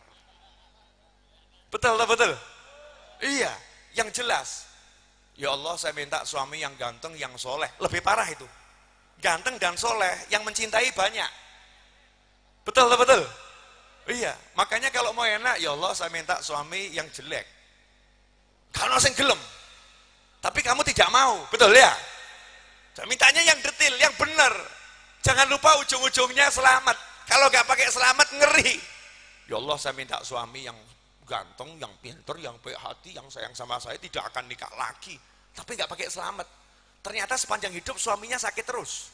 Betul tak betul? Iya, yang jelas. Ya Allah, saya minta suami yang ganteng, yang soleh. Lebih parah itu, ganteng dan soleh yang mencintai banyak. Betul tak betul? Iya, makanya kalau mau enak, ya Allah saya minta suami yang jelek. Kalau sing gelem, tapi kamu tidak mau, betul ya? Saya mintanya yang detail, yang benar. Jangan lupa ujung-ujungnya selamat. Kalau nggak pakai selamat ngeri. Ya Allah saya minta suami yang ganteng, yang pintar, yang baik hati, yang sayang sama saya, tidak akan nikah lagi. Tapi nggak pakai selamat. Ternyata sepanjang hidup suaminya sakit terus.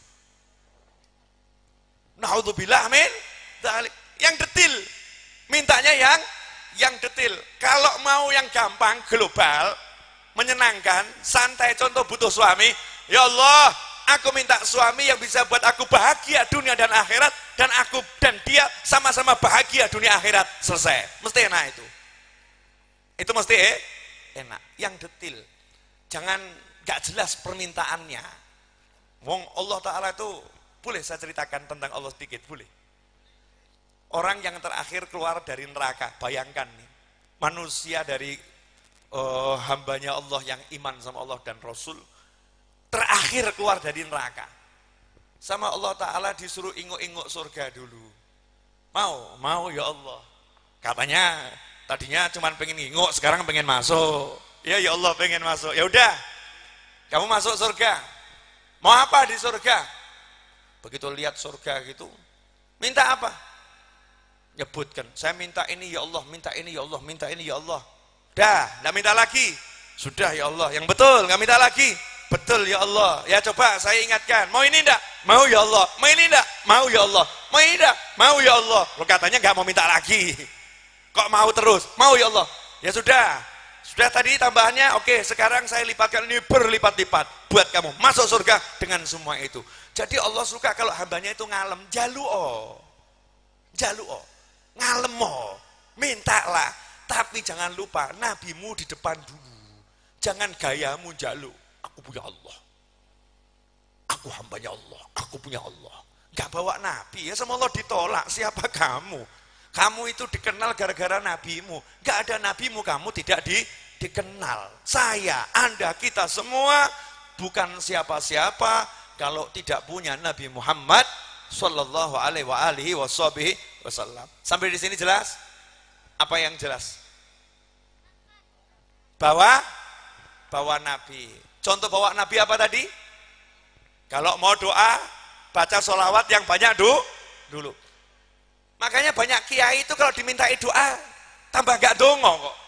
Naudzubillah, amin. Yang detil, mintanya yang yang detil. Kalau mau yang gampang, global, menyenangkan, santai, contoh butuh suami, ya Allah, aku minta suami yang bisa buat aku bahagia dunia dan akhirat, dan aku dan dia sama-sama bahagia dunia akhirat. Selesai. Mesti enak itu. Itu mesti eh, enak. Yang detil. Jangan gak jelas permintaannya. Wong Allah Ta'ala itu, boleh saya ceritakan tentang Allah sedikit? Boleh. Orang yang terakhir keluar dari neraka, bayangkan nih, manusia dari uh, hambanya Allah yang iman sama Allah dan Rasul, terakhir keluar dari neraka. Sama Allah Ta'ala disuruh inguk-inguk surga dulu. Mau? Mau ya Allah. Katanya, tadinya cuma pengen inguk, sekarang pengen masuk. Ya ya Allah pengen masuk. Ya udah, kamu masuk surga. Mau apa di surga? Begitu lihat surga gitu, minta apa? Nyebutkan, saya minta ini ya Allah, minta ini ya Allah, minta ini ya Allah. Dah, enggak minta lagi. Sudah ya Allah, yang betul, enggak minta lagi. Betul ya Allah. Ya coba saya ingatkan, mau ini enggak? Mau ya Allah. Mau ini enggak? Mau ya Allah. Mau ini enggak? Mau ya Allah. Lo katanya enggak mau minta lagi. Kok mau terus? Mau ya Allah. Ya sudah. Sudah tadi tambahannya, oke, sekarang saya lipatkan ini berlipat-lipat buat kamu masuk surga dengan semua itu. Jadi Allah suka kalau hambanya itu ngalem, jalu'o. Jalu'o. Ngalemo, mintalah, tapi jangan lupa nabimu di depan dulu. Jangan gayamu jaluk, aku punya Allah, aku hambanya Allah, aku punya Allah. Gak bawa nabi, ya sama Allah ditolak. Siapa kamu? Kamu itu dikenal gara-gara nabimu. Gak ada nabimu, kamu tidak di, dikenal. Saya, anda, kita semua bukan siapa-siapa kalau tidak punya Nabi Muhammad Sallallahu alaihi wa alihi wasallam. Sampai di sini jelas? Apa yang jelas? Bawa bawa Nabi. Contoh bawa Nabi apa tadi? Kalau mau doa, baca sholawat yang banyak du, dulu. Makanya banyak kiai itu kalau dimintai doa, tambah gak dongo kok.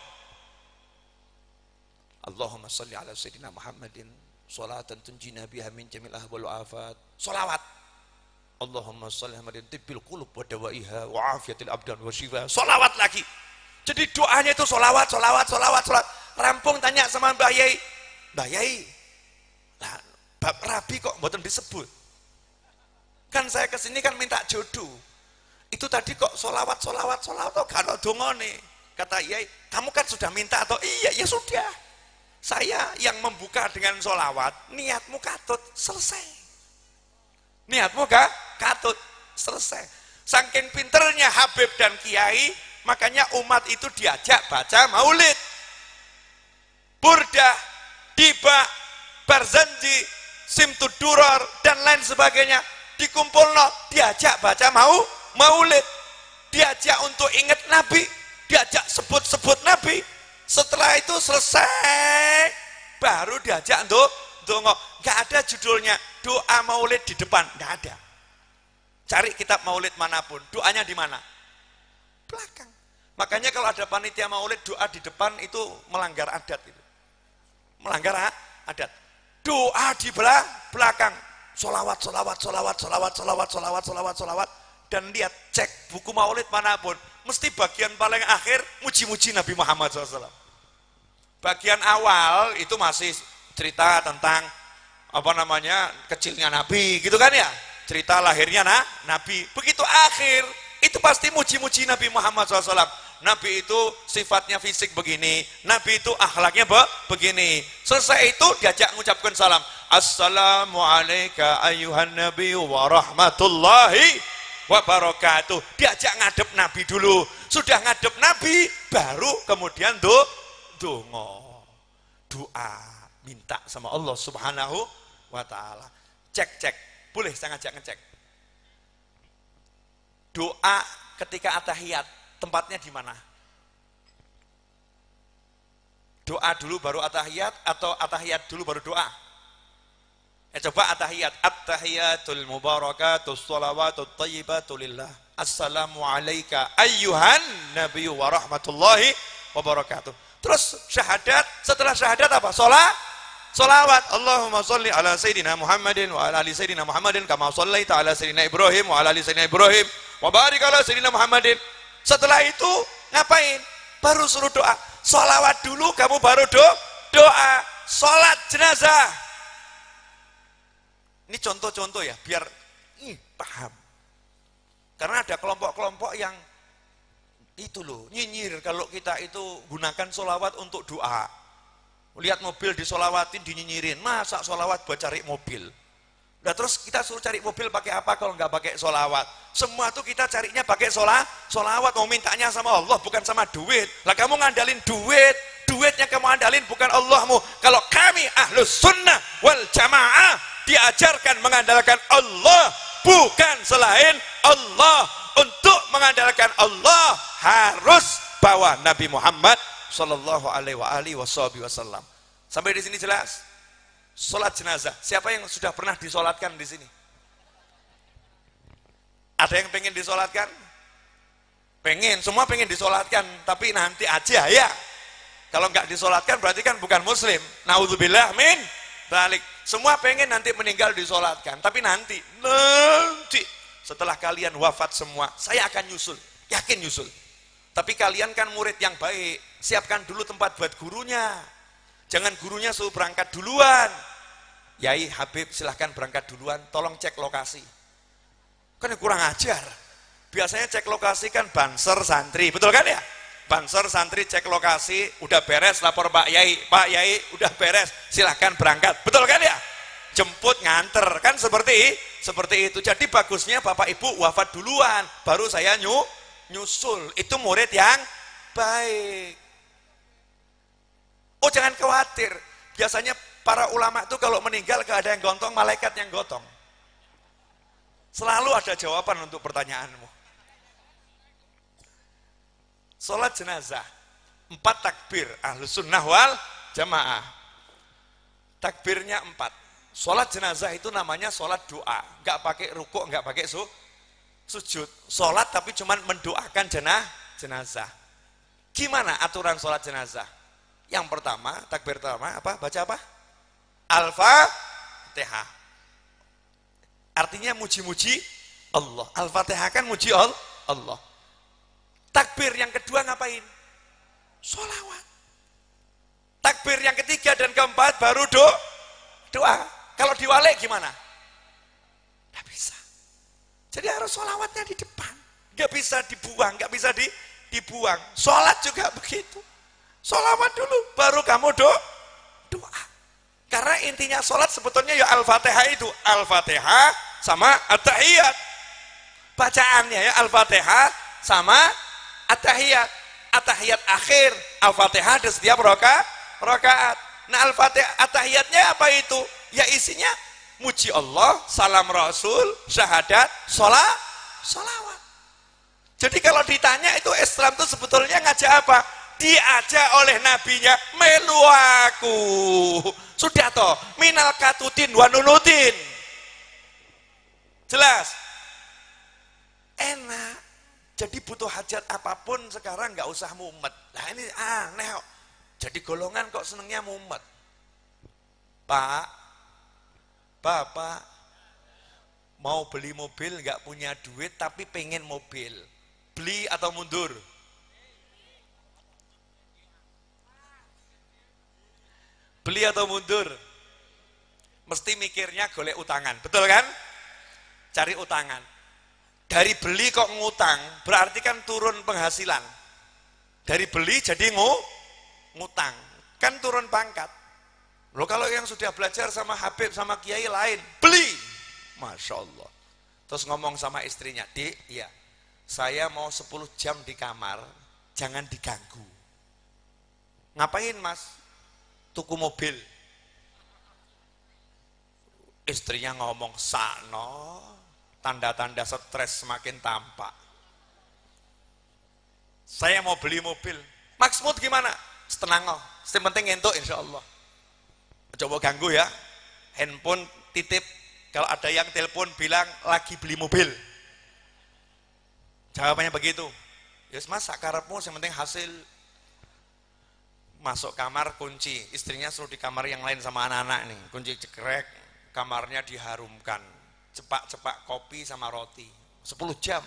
Allahumma salli ala sayyidina Muhammadin sholatan tunjina biha min jamil ahwal afat. Sholawat. Allahumma sholli ala tibbil qulub wa dawaiha wa afiyatil abdan wa shifa. Sholawat lagi. Jadi doanya itu sholawat, sholawat, sholawat, sholawat. Rampung tanya sama Mbah Yai. Mbah Yai, nah, bab Rabi kok mboten disebut? Kan saya kesini kan minta jodoh. Itu tadi kok sholawat, sholawat, sholawat. Oh, kalau dongone. Kata Yai, kamu kan sudah minta atau iya, ya sudah. Saya yang membuka dengan sholawat, niatmu katut, selesai. Niatmu kah? Katut, selesai. Saking pinternya Habib dan Kiai, makanya umat itu diajak baca maulid. Burdah, Diba, Barzanji, Simtud Duror, dan lain sebagainya. Dikumpulno, diajak baca mau maulid. Diajak untuk ingat Nabi, diajak sebut-sebut Nabi. Setelah itu selesai, baru diajak untuk dongo. Gak ada judulnya doa maulid di depan, gak ada. Cari kitab maulid manapun, doanya di mana? Belakang. Makanya kalau ada panitia maulid doa di depan itu melanggar adat itu. Melanggar adat. Doa di belakang. Solawat, solawat, solawat, solawat, solawat, solawat, solawat, solawat. Dan lihat, cek buku maulid manapun, mesti bagian paling akhir muji-muji Nabi Muhammad shallallahu alaihi wasallam. Bagian awal itu masih cerita tentang apa namanya kecilnya Nabi gitu kan ya, cerita lahirnya nah, Nabi. Begitu akhir itu pasti muji-muji Nabi Muhammad shallallahu alaihi wasallam. Nabi itu sifatnya fisik begini, Nabi itu akhlaknya be begini. Selesai itu diajak mengucapkan salam. Assalamualaikum ayuhan nabi wa rahmatullahi wa barakatuh. Diajak ngadep Nabi dulu. Sudah ngadep Nabi, baru kemudian do dongo. Doa, minta sama Allah Subhanahu wa taala. Cek cek, boleh saya ngajak ngecek. Doa ketika atahiyat, tempatnya di mana? Doa dulu baru atahiyat atau atahiyat dulu baru doa? Ya coba atahiyat. At-tahiyatul mubarakatus shalawatut thayyibatu lillah. Assalamu alayka ayyuhan nabiyyu wa rahmatullahi wa barakatuh. Terus syahadat, setelah syahadat apa? Salat. Salawat. Allahumma sholli ala sayyidina Muhammadin wa ala ali sayyidina Muhammadin kama shallaita ala sayyidina Ibrahim wa ala ali sayyidina Ibrahim wa barik ala sayyidina Muhammadin. Setelah itu ngapain? Baru suruh doa. Salawat dulu, kamu baru do doa. Salat jenazah. Ini contoh-contoh ya, biar ih, paham. Karena ada kelompok-kelompok yang itu loh, nyinyir kalau kita itu gunakan solawat untuk doa. Lihat mobil disolawatin, dinyinyirin. Masa solawat buat cari mobil? Nah terus kita suruh cari mobil pakai apa kalau nggak pakai solawat? Semua tuh kita carinya pakai sholat, solawat. Mau mintanya sama Allah, bukan sama duit. Lah kamu ngandalin duit, duitnya kamu andalin bukan Allahmu. Kalau kami ahlus sunnah wal jamaah diajarkan mengandalkan Allah, bukan selain Allah. Untuk mengandalkan Allah harus bawa Nabi Muhammad Sallallahu alaihi wasallam. Sampai di sini jelas? Sholat jenazah. Siapa yang sudah pernah disolatkan di sini? Ada yang pengen disolatkan? Pengen, semua pengen disolatkan, tapi nanti aja ya. Kalau nggak disolatkan berarti kan bukan muslim. Naudzubillah min dzalik. Semua pengen nanti meninggal disolatkan, tapi nanti, nanti setelah kalian wafat semua, saya akan nyusul, yakin nyusul. Tapi kalian kan murid yang baik, siapkan dulu tempat buat gurunya. Jangan gurunya suruh berangkat duluan. Yai Habib silahkan berangkat duluan, tolong cek lokasi. Kan kurang ajar. Biasanya cek lokasi kan banser santri, betul kan ya? Banser santri cek lokasi, udah beres lapor Pak Yai. Pak Yai udah beres, silahkan berangkat, betul kan ya? Jemput nganter, kan seperti seperti itu. Jadi bagusnya Bapak Ibu wafat duluan, baru saya nyu nyusul. Itu murid yang baik. Oh jangan khawatir, biasanya para ulama itu kalau meninggal gak ada yang gontong, malaikat yang gotong. Selalu ada jawaban untuk pertanyaanmu. Sholat jenazah, empat takbir, ahlus sunnah wal jamaah. Takbirnya empat. Sholat jenazah itu namanya sholat doa, gak pakai rukuk, gak pakai su sujud. Sholat tapi cuman mendoakan jenah jenazah. Gimana aturan sholat jenazah? Yang pertama, takbir pertama apa? Baca apa? Al-Fatihah. Artinya muji-muji Allah. Al-Fatihah kan muji Allah. Takbir yang kedua ngapain? Sholawat. Takbir yang ketiga dan keempat baru do doa. Kalau diwalik gimana? Gak bisa. Jadi harus sholawatnya di depan. Gak bisa dibuang, gak bisa di, dibuang. Sholat juga begitu. Sholawat dulu, baru kamu do, doa. Karena intinya sholat sebetulnya ya Al-Fatihah itu. Al-Fatihah sama At-Tahiyat. Bacaannya ya Al-Fatihah sama At-Tahiyat. At-Tahiyat akhir, Al-Fatihah di setiap roka, rokaat. Nah Al-Fatihah, At-Tahiyatnya apa itu? Ya isinya muji Allah, salam Rasul, syahadat, sholat, sholawat. Jadi kalau ditanya itu Islam itu sebetulnya ngajak apa? Diajak oleh nabinya, melu aku. Sudah toh, minal katutin wa nunutin. Jelas? Enak. Jadi butuh hajat apapun sekarang nggak usah mumet. Nah ini aneh kok. Jadi golongan kok senengnya mumet. Pak, Bapak, mau beli mobil nggak punya duit tapi pengen mobil. Beli atau mundur? Beli atau mundur? Mesti mikirnya golek utangan, betul kan? Cari utangan. Dari beli kok ngutang, berarti kan turun penghasilan. Dari beli jadi ngu, ngutang. Kan turun pangkat. Loh kalau yang sudah belajar sama Habib, sama Kiai lain, beli. Masya Allah. Terus ngomong sama istrinya, Dik, ya, saya mau sepuluh jam di kamar, jangan diganggu. Ngapain mas? Tuku mobil. Istrinya ngomong, sakno, tanda-tanda stres semakin tampak. Saya mau beli mobil. Maksud gimana? Tenang oh, yang penting entuk insya Allah. Coba ganggu ya. Handphone titip, kalau ada yang telepon bilang lagi beli mobil. Jawabannya begitu. Yes mas, sakarepmu yang penting hasil. Masuk kamar kunci, istrinya suruh di kamar yang lain sama anak-anak nih. Kunci cekrek, kamarnya diharumkan. Cepak-cepak kopi sama roti. sepuluh jam.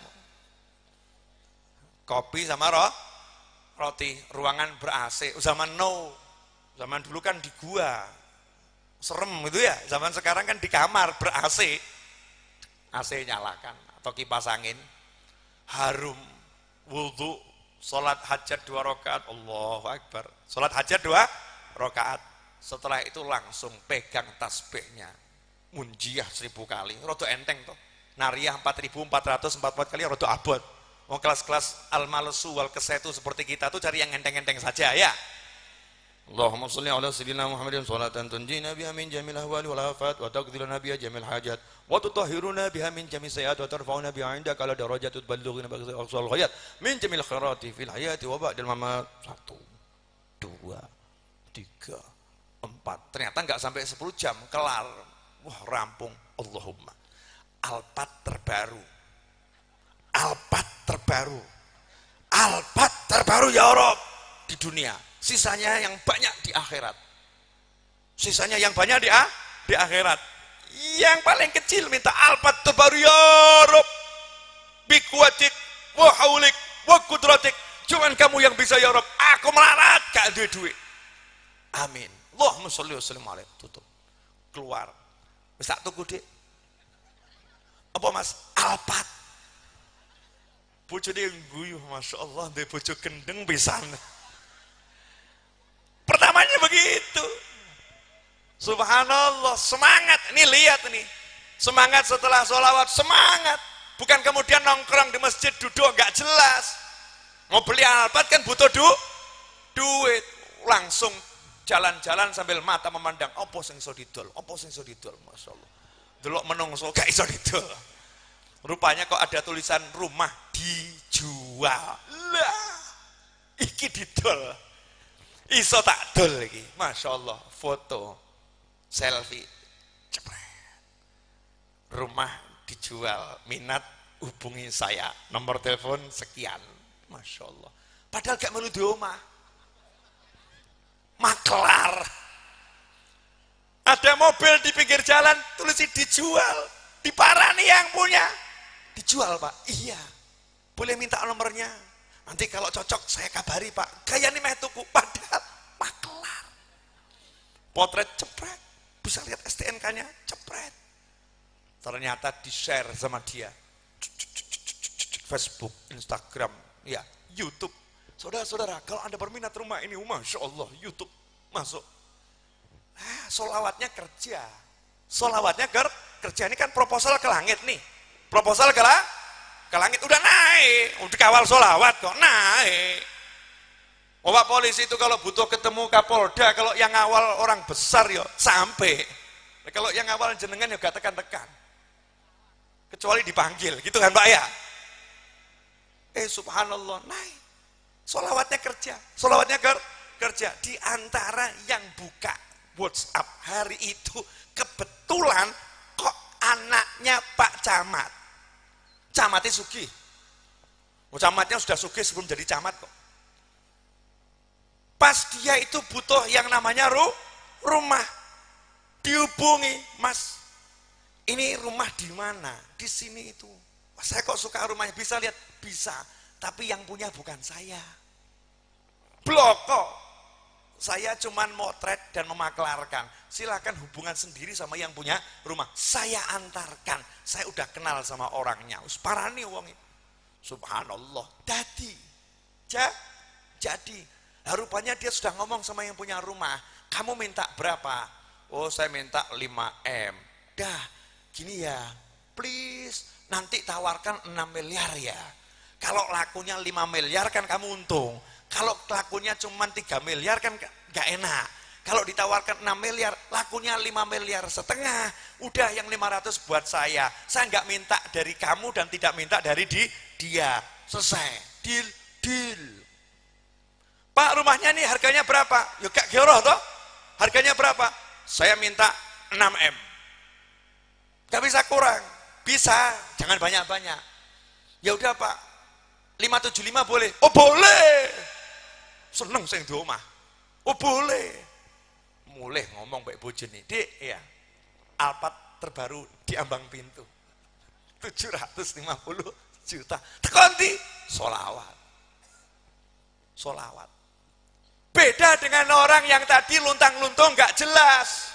Kopi sama roh, roti, ruangan ber-A C. Zaman now, zaman dulu kan di gua, serem gitu ya. Zaman sekarang kan di kamar ber-A C, A C nyalakan atau kipas angin, harum, wudhu, sholat hajat dua rakaat, Allahu Akbar. Sholat hajat dua rakaat. Setelah itu langsung pegang tasbihnya, munjiah seribu kali, rodo enteng toh. Nariyah empat ribu empat ratus empat puluh empat kali, rodo abot. Mau kelas-kelas al-malesu wal kesetu seperti kita tuh cari yang enteng-enteng saja ya. Allahumma sholli ala sayyidina Muhammadin sholatan tunjina biha min jamil ahwali wal afat wa taqdiluna biha jamil hajat wa tutahhiruna biha min jamil sayyiat wa tarfa'una biha 'indaka ala darajat tuballighuna biha aqsal ghayat min jamil khairati fil hayati wa ba'dal mamat. Satu, dua, tiga, empat. Ternyata enggak sampai sepuluh jam kelar. Wah, rampung. Allahumma. Alphard terbaru. Alphard terbaru. Alphard terbaru ya Rob di dunia. Sisanya yang banyak di akhirat. Sisanya yang banyak di ah, di akhirat. Yang paling kecil minta Alphard terbaru ya Rob. Bikuatik wa haulik wa kudratik. Cuman kamu yang bisa ya Rob. Aku melarat gak duit duit. Amin. Allahumma sholli wa sallim alaihi. Tutup. Keluar. Wis tak tuku Dik. Apa Mas? Alphard. Bojone guyu, masya Allah, ndek bojo gendeng pisan. Pertamanya begitu. Subhanallah, semangat. Ini lihat nih, semangat setelah sholawat, semangat. Bukan kemudian nongkrong di masjid duduk nggak jelas. Mau beli Alphard kan butuh du, duit. Langsung jalan-jalan sambil mata memandang. Apa sing iso didol? Apa sing iso didol? Masya Allah. Delok menungso gak iso didol. Rupanya kok ada tulisan rumah dijual. Lah, iki didol. Iso tak dol iki. Masya Allah, foto, selfie, cepret. Rumah dijual, minat hubungi saya. Nomor telepon sekian. Masya Allah. Padahal gak melu di omah. Maklar. Ada mobil di pinggir jalan, tulis dijual. Diparani yang punya. Dijual Pak, iya. Boleh minta nomornya. Nanti kalau cocok saya kabari Pak. Kayak nih meh tuku. Padahal maklar. Potret cepret. Bisa lihat S T N K-nya cepret. Ternyata di-share sama dia. Facebook, Instagram, ya, YouTube. Saudara-saudara, kalau Anda berminat rumah ini, Masya Allah, YouTube masuk. Nah, solawatnya kerja. Solawatnya ker kerja. Ini kan proposal ke langit nih. Proposal ke, ke langit udah naik, udah kawal solawat kok naik. Oh, Pak polisi itu kalau butuh ketemu Kapolda, kalau yang awal orang besar ya sampai. Kalau yang awal jenengan ya gak tekan-tekan. Kecuali dipanggil, gitu kan Pak ya? Eh subhanallah, naik. Solawatnya kerja, solawatnya ker kerja. Di antara yang buka WhatsApp hari itu kebetulan kok anaknya Pak Camat. Camatnya sugih. Oh, camatnya sudah sugih sebelum jadi camat kok. Pas dia itu butuh yang namanya ru rumah. Dihubungi, Mas. Ini rumah di mana? Di sini itu. Wah, saya kok suka rumahnya, bisa lihat? Bisa. Tapi yang punya bukan saya. Blok kok. Saya cuman motret dan memaklarkan. Silakan hubungan sendiri sama yang punya rumah. Saya antarkan. Saya udah kenal sama orangnya. Us parani wong. Subhanallah. Dadi. Ja, jadi. Nah, rupanya dia sudah ngomong sama yang punya rumah, kamu minta berapa? Oh saya minta lima M. Dah gini ya, please nanti tawarkan enam miliar ya. Kalau lakunya lima miliar kan kamu untung. Kalau lakunya cuma tiga miliar kan gak enak. Kalau ditawarkan enam miliar, lakunya lima miliar setengah. Udah yang lima ratus buat saya. Saya nggak minta dari kamu dan tidak minta dari di, dia. Selesai. Deal, deal. Pak rumahnya nih harganya berapa? Yuk kak Gioroh toh. Harganya berapa? Saya minta enam M. Gak bisa kurang. Bisa, jangan banyak-banyak. Ya udah Pak. lima tujuh lima boleh? Oh boleh. Seneng saya di rumah. Oh boleh. Mulai ngomong baik bojo nih, Dik, ya, Alphard terbaru di ambang pintu, tujuh ratus lima puluh juta, tekonti, solawat, solawat. Beda dengan orang yang tadi luntang-luntung nggak jelas.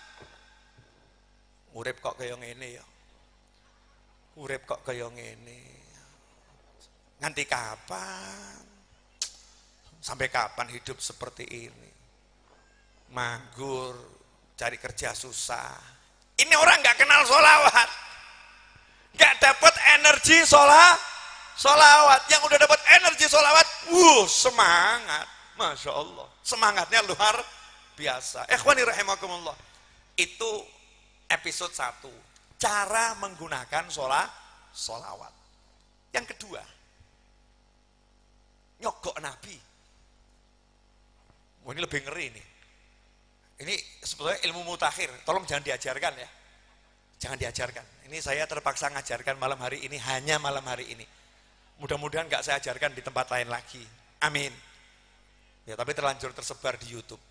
Urip kok kayak ngene ya, urip kok kayak ngene, nganti kapan? Sampai kapan hidup seperti ini? Manggur, cari kerja susah. Ini orang nggak kenal solawat, nggak dapat energi sholat, solawat. Yang udah dapat energi solawat, wuh semangat, masya Allah, semangatnya luar biasa. Ikhwani rahimakumullah. Itu episode satu, cara menggunakan sholat, solawat. Yang kedua, nyogok Nabi. Oh, ini lebih ngeri nih. Ini sebetulnya ilmu mutakhir, tolong jangan diajarkan ya. Jangan diajarkan. Ini saya terpaksa ngajarkan malam hari ini, hanya malam hari ini. Mudah-mudahan nggak saya ajarkan di tempat lain lagi. Amin. Ya, tapi terlanjur tersebar di YouTube.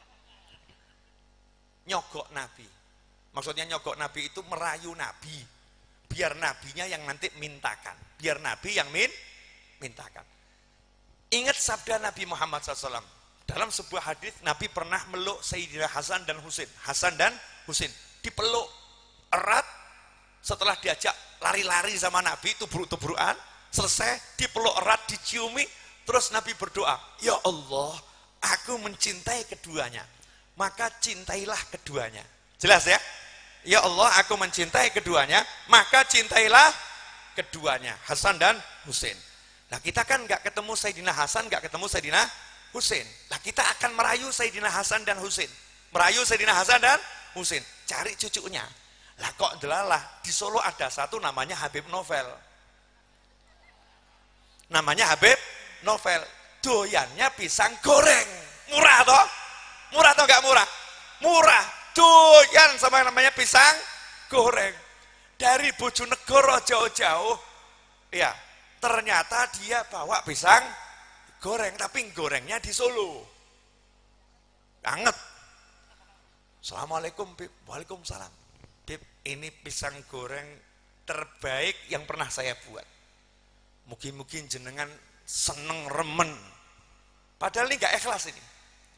Nyogok Nabi. Maksudnya nyogok Nabi itu merayu Nabi. Biar Nabinya yang nanti mintakan. Biar Nabi yang min, mintakan. Ingat sabda Nabi Muhammad shallallahu alaihi wasallam. Dalam sebuah hadis Nabi pernah meluk Sayyidina Hasan dan Husain. Hasan dan Husain dipeluk erat, setelah diajak lari-lari sama Nabi, tubruk-tubrukan, selesai dipeluk erat, diciumi, terus Nabi berdoa, ya Allah, aku mencintai keduanya, maka cintailah keduanya. Jelas ya? Ya Allah, aku mencintai keduanya, maka cintailah keduanya, Hasan dan Husain. Nah kita kan nggak ketemu Sayyidina Hasan, nggak ketemu Sayyidina Husain. Lah kita akan merayu Sayyidina Hasan dan Husain. Merayu Sayyidina Hasan dan Husain. Cari cucunya. Lah kok delalah, di Solo ada satu namanya Habib Novel. Namanya Habib Novel. Doyannya pisang goreng. Murah toh? Murah toh enggak murah? Murah. Doyan sama yang namanya pisang goreng. Dari Bojonegoro jauh-jauh. Ya, ternyata dia bawa pisang goreng, tapi gorengnya di Solo. Anget. Assalamualaikum Bib. Waalaikumsalam. Bib, ini pisang goreng terbaik yang pernah saya buat. Mungkin-mungkin jenengan seneng remen. Padahal ini gak ikhlas ini.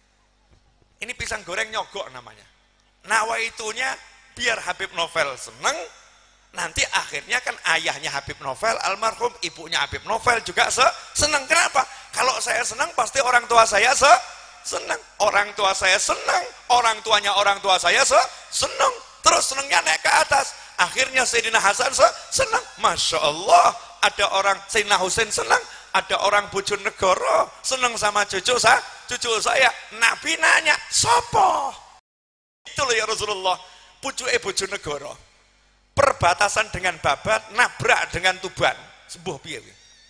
Ini pisang goreng nyogok namanya. Nawaitunya biar Habib Novel seneng. Nanti akhirnya kan ayahnya Habib Novel almarhum, ibunya Habib Novel juga se senang. Kenapa? Kalau saya senang pasti orang tua saya se senang. Orang tua saya senang, orang tuanya orang tua saya se senang. Terus senangnya naik ke atas. Akhirnya Sayyidina Hasan se senang. Masya Allah, ada orang Sayyidina Husain senang, ada orang Bojonegoro senang sama cucu saya. Cucu saya, Nabi nanya, sopo? Itu loh ya Rasulullah, pucuke Bojonegoro. Perbatasan dengan Babat, nabrak dengan Tuban, sembuh piye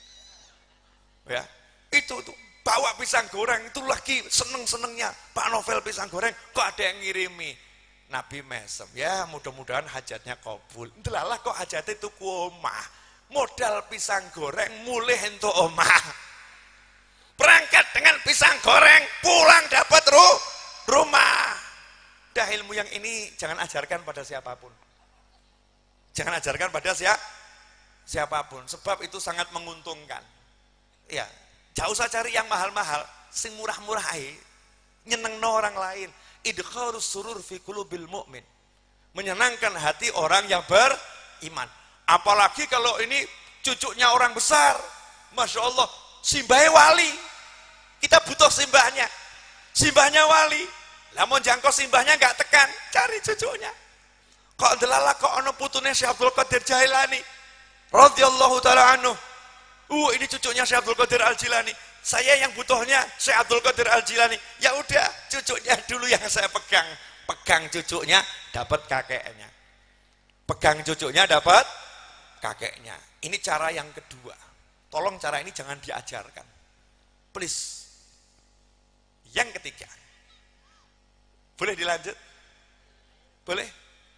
ya, itu tuh bawa pisang goreng, itu lagi seneng-senengnya Pak Novel pisang goreng, kok ada yang ngirimi Nabi mesem, ya mudah-mudahan hajatnya kabul. Delalah kok hajatnya itu ku omah, modal pisang goreng mulih untuk omah, berangkat dengan pisang goreng, pulang dapat ru rumah. Dah ilmu yang ini jangan ajarkan pada siapapun. Jangan ajarkan pada siapa, siapapun, sebab itu sangat menguntungkan. Ya, jauh usah cari yang mahal-mahal, sing murah-murah ae, nyenengno orang lain. Idkharus surur fi qulubil mu'min. Menyenangkan hati orang yang beriman. Apalagi kalau ini cucunya orang besar, masya Allah, simbahe wali. Kita butuh simbahnya. Simbahnya wali. Namun jangkau simbahnya nggak tekan, cari cucunya. Kok delala kok ono putune Syekh Abdul Qadir Jailani radhiyallahu taala anhu. Uh, ini cucunya Syekh Abdul Qadir Al-Jilani. Saya yang butuhnya Syekh Abdul Qadir Al-Jilani. Ya udah, cucunya dulu yang saya pegang. Pegang cucunya, dapat kakeknya. Pegang cucunya, dapat kakeknya. Ini cara yang kedua. Tolong cara ini jangan diajarkan. Please. Yang ketiga. Boleh dilanjut? Boleh?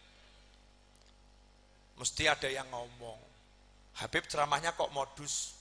Mesti ada yang ngomong, Habib ceramahnya kok modus.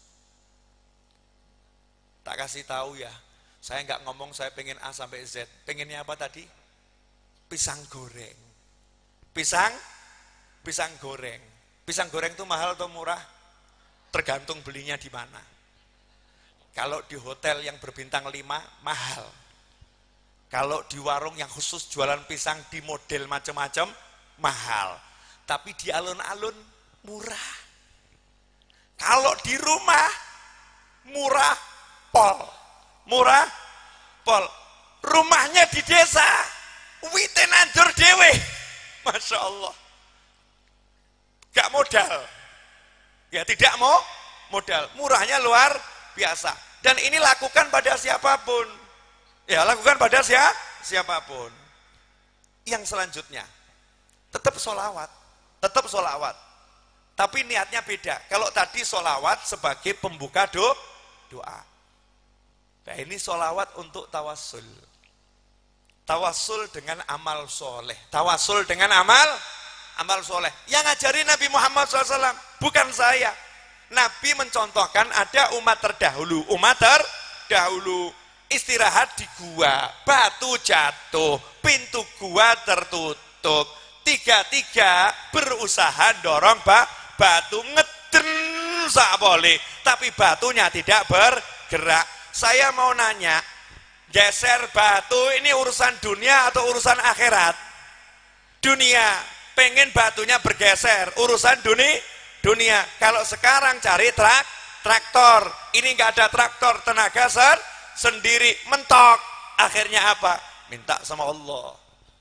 Tak kasih tahu ya, saya nggak ngomong saya pengen A sampai Z. Pengennya apa tadi? Pisang goreng. Pisang? Pisang goreng. Pisang goreng itu mahal atau murah? Tergantung belinya di mana. Kalau di hotel yang berbintang lima, mahal. Kalau di warung yang khusus jualan pisang di model macam-macam, mahal. Tapi di alun-alun murah. Kalau di rumah murah pol. Murah pol. Rumahnya di desa wite nandur dewe. Masya Allah. Gak modal. Ya tidak mau modal. Murahnya luar biasa. Dan ini lakukan pada siapapun. Ya lakukan pada siapa? Siapapun. Yang selanjutnya tetap sholawat. Tetap sholawat, tapi niatnya beda. Kalau tadi sholawat sebagai pembuka do, doa. Nah ini sholawat untuk tawassul. Tawassul dengan amal soleh. Tawassul dengan amal, amal soleh. Yang ngajarin Nabi Muhammad shallallahu alaihi wasallam, bukan saya. Nabi mencontohkan ada umat terdahulu. Umat terdahulu istirahat di gua, batu jatuh, pintu gua tertutup. Tiga-tiga berusaha dorong ba, batu ngeden sak boleh, tapi batunya tidak bergerak. Saya mau nanya, geser batu ini urusan dunia atau urusan akhirat? Dunia, pengen batunya bergeser, urusan dunia. Dunia. Kalau sekarang cari trak, traktor, ini nggak ada traktor, tenaga ser, sendiri mentok. Akhirnya apa? Minta sama Allah.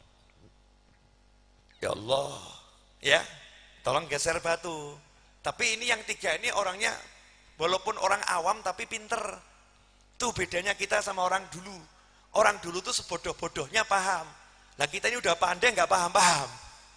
Ya Allah, ya, tolong geser batu. Tapi ini yang tiga ini orangnya, walaupun orang awam tapi pinter. Tuh bedanya kita sama orang dulu. Orang dulu tuh sebodoh-bodohnya paham. Nah kita ini udah pandai nggak paham-paham.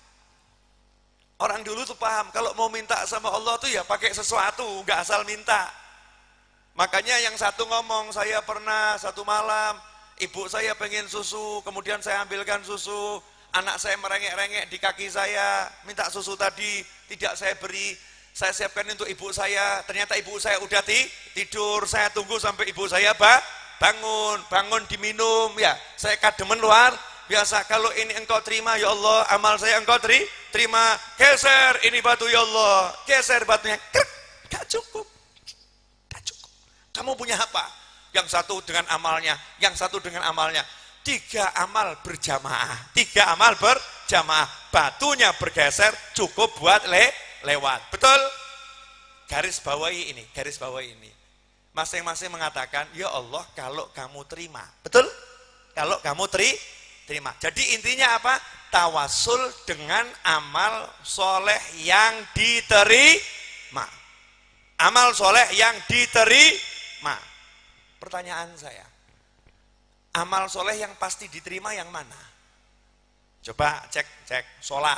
Orang dulu tuh paham. Kalau mau minta sama Allah tuh ya pakai sesuatu, nggak asal minta. Makanya yang satu ngomong, saya pernah satu malam, ibu saya pengen susu, kemudian saya ambilkan susu. Anak saya merengek-rengek di kaki saya, minta susu tadi, tidak saya beri. Saya siapkan untuk ibu saya, ternyata ibu saya udah tidur. Saya tunggu sampai ibu saya bangun, bangun diminum. Ya, saya kademen luar biasa. Kalau ini engkau terima, ya Allah, amal saya engkau teri, terima. Geser ini batu, ya Allah, geser batunya. Krek, gak cukup, gak cukup. Kamu punya apa? Yang satu dengan amalnya, yang satu dengan amalnya. Tiga amal berjamaah, tiga amal berjamaah, batunya bergeser, cukup buat le, lewat. Betul? Garis bawahi ini, garis bawahi ini. Masing-masing mengatakan, ya Allah kalau kamu terima. Betul? Kalau kamu teri, terima. Jadi intinya apa? Tawasul dengan amal soleh yang diterima. Amal soleh yang diterima. Pertanyaan saya, amal soleh yang pasti diterima yang mana? Coba cek, cek, sholat.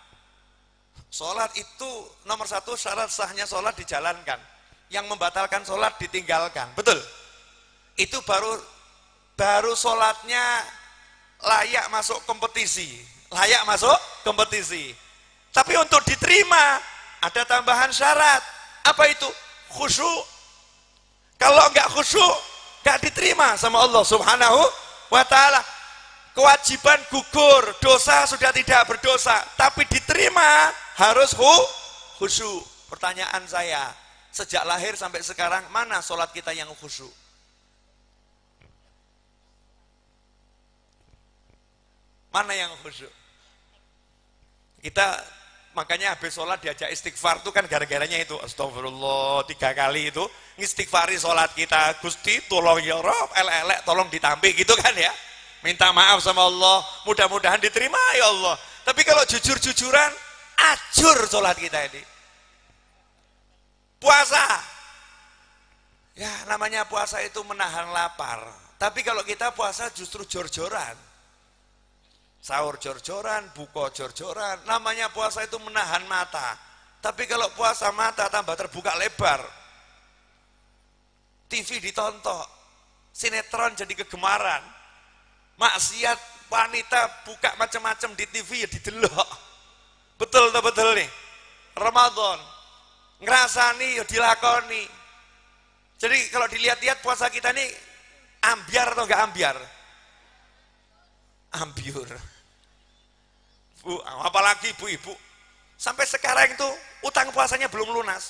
Sholat itu nomor satu syarat sahnya sholat dijalankan. Yang membatalkan sholat ditinggalkan, betul? Itu baru baru sholatnya layak masuk kompetisi. Layak masuk kompetisi. Tapi untuk diterima ada tambahan syarat. Apa itu? Khusyuk. Kalau enggak khusyuk, gak diterima sama Allah subhanahu wa ta'ala. Kewajiban gugur, dosa sudah tidak berdosa, tapi diterima harus khusyuk. Pertanyaan saya, sejak lahir sampai sekarang mana sholat kita yang khusyuk? Mana yang khusyuk? Kita Makanya habis sholat diajak istighfar itu kan gara-garanya itu. Astagfirullah, tiga kali itu. Istighfari sholat kita. Gusti tolong ya Rob, elek-elek tolong ditampi gitu kan ya. Minta maaf sama Allah. Mudah-mudahan diterima ya Allah. Tapi kalau jujur-jujuran, ajur sholat kita ini. Puasa. Ya namanya puasa itu menahan lapar. Tapi kalau kita puasa justru jor-joran. Sahur jor-joran, buka jor-joran. Namanya puasa itu menahan mata. Tapi kalau puasa mata tambah terbuka lebar. T V ditonton. Sinetron jadi kegemaran. Maksiat wanita buka macam-macam di T V ya didelok. Betul atau betul nih? Ramadan. Ngerasani ya dilakoni. Jadi kalau dilihat-lihat puasa kita nih ambiar atau enggak ambiar? Ambiur. Bu, apalagi ibu-ibu sampai sekarang itu utang puasanya belum lunas.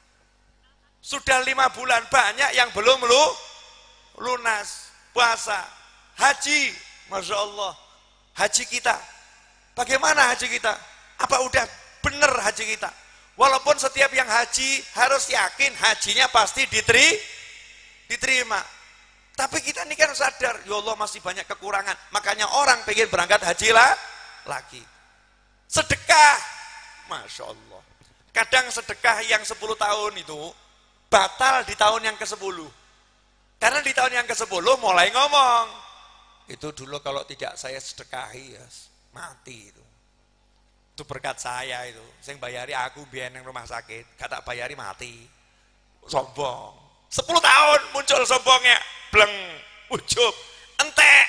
Sudah lima bulan banyak yang belum lu lunas puasa. Haji, masya Allah, haji kita. Bagaimana haji kita? Apa udah bener haji kita? Walaupun setiap yang haji harus yakin hajinya pasti diteri, diterima. Tapi kita ini kan sadar, ya Allah masih banyak kekurangan. Makanya orang pengen berangkat haji lah lagi. Sedekah, masya Allah. Kadang sedekah yang sepuluh tahun itu batal di tahun yang ke sepuluh. Karena di tahun yang ke sepuluh mulai ngomong. Itu dulu kalau tidak saya sedekahi ya mati itu. Itu berkat saya itu. Saya bayari aku biar yang rumah sakit, kata bayari mati. Sombong. sepuluh tahun muncul sombongnya, bleng, ujub, entek.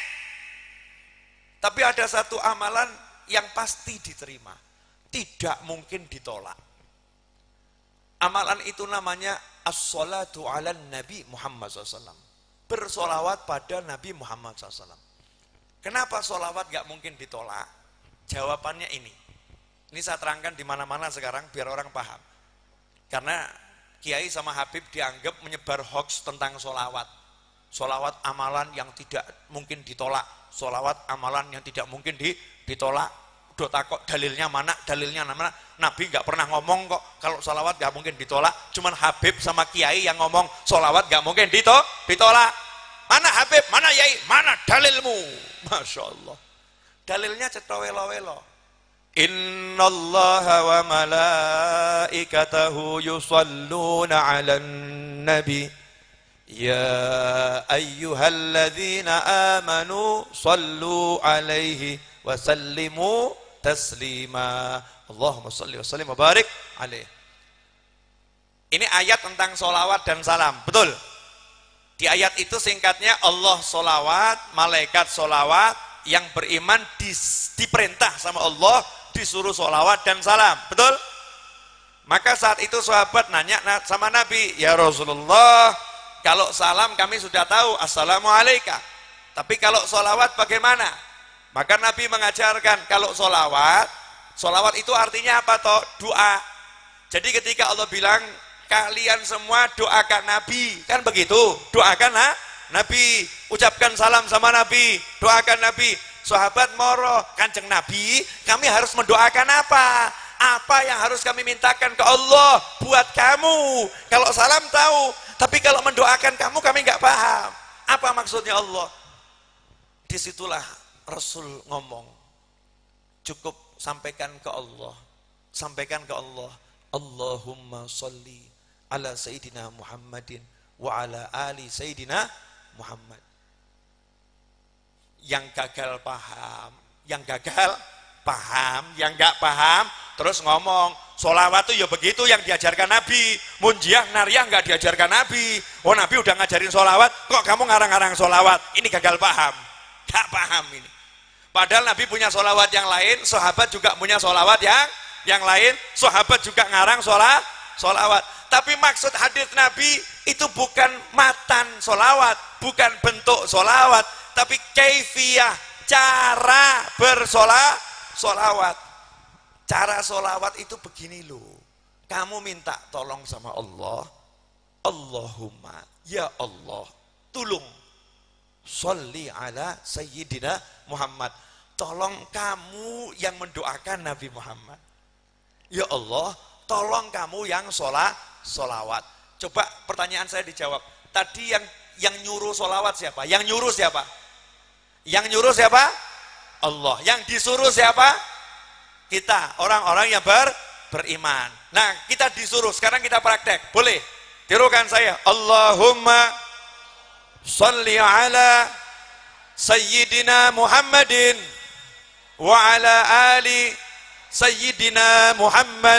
Tapi ada satu amalan yang pasti diterima, tidak mungkin ditolak. Amalan itu namanya as-salatu ala Nabi Muhammad shallallahu alaihi wasallam. Bersolawat pada Nabi Muhammad shallallahu alaihi wasallam. Kenapa solawat gak mungkin ditolak? Jawabannya ini. Ini saya terangkan di mana-mana sekarang biar orang paham. Karena Kiai sama Habib dianggap menyebar hoax tentang solawat. Solawat amalan yang tidak mungkin ditolak. Solawat amalan yang tidak mungkin ditolak. Udah takut dalilnya mana, dalilnya mana. Nabi nggak pernah ngomong kok kalau solawat nggak mungkin ditolak. Cuman Habib sama Kiai yang ngomong solawat nggak mungkin ditolak. Mana Habib, mana Yai, mana dalilmu? Masya Allah. Dalilnya cetowelo-welo. Innallaha wa malaikatahu yusalluna 'alan nabi ya ayyuhalladzina amanu sallu 'alaihi wa sallimu taslima. Allahumma shalli wa sallim wa barik alaihi. Ini ayat tentang solawat dan salam, betul? Di ayat itu singkatnya Allah solawat, malaikat solawat, yang beriman di, diperintah sama Allah disuruh solawat dan salam, betul? Maka saat itu sahabat nanya sama Nabi, ya Rasulullah, kalau salam kami sudah tahu, assalamualaikum, tapi kalau solawat bagaimana? Maka Nabi mengajarkan, kalau solawat, solawat itu artinya apa toh? Doa. Jadi ketika Allah bilang, kalian semua doakan Nabi, kan begitu, doakan ha? Nabi, ucapkan salam sama Nabi, doakan Nabi. Sahabat moro, Kanjeng Nabi, kami harus mendoakan apa? Apa yang harus kami mintakan ke Allah buat kamu? Kalau salam tahu, tapi kalau mendoakan kamu kami nggak paham. Apa maksudnya Allah? Disitulah Rasul ngomong, cukup sampaikan ke Allah, sampaikan ke Allah, Allahumma sholli ala Sayyidina Muhammadin wa ala ali Sayyidina Muhammad. Yang gagal paham, yang gagal paham, yang gak paham terus ngomong solawat tuh ya begitu yang diajarkan Nabi, munjiah nariyah gak diajarkan Nabi. Oh Nabi udah ngajarin solawat, kok kamu ngarang-ngarang solawat? Ini gagal paham, gak paham ini. Padahal Nabi punya solawat yang lain, sahabat juga punya solawat yang yang lain, sahabat juga ngarang sholat, solawat. Tapi maksud hadis Nabi itu bukan matan solawat, bukan bentuk solawat, tapi kaifiyah, cara bersolawat, solawat. Cara solawat itu begini loh. Kamu minta tolong sama Allah, Allahumma, ya Allah, tolong sholli ala Sayyidina Muhammad. Tolong kamu yang mendoakan Nabi Muhammad. Ya Allah, tolong kamu yang sholat, sholawat. Coba pertanyaan saya dijawab. Tadi yang yang nyuruh sholawat siapa? Yang nyuruh siapa? Yang nyuruh siapa? Allah. Yang disuruh siapa? Kita, orang-orang yang ber, beriman. Nah, kita disuruh, sekarang kita praktek. Boleh? Tirukan saya. Allahumma sholli ala Sayyidina Muhammadin wa ala ali Sayyidina Muhammad.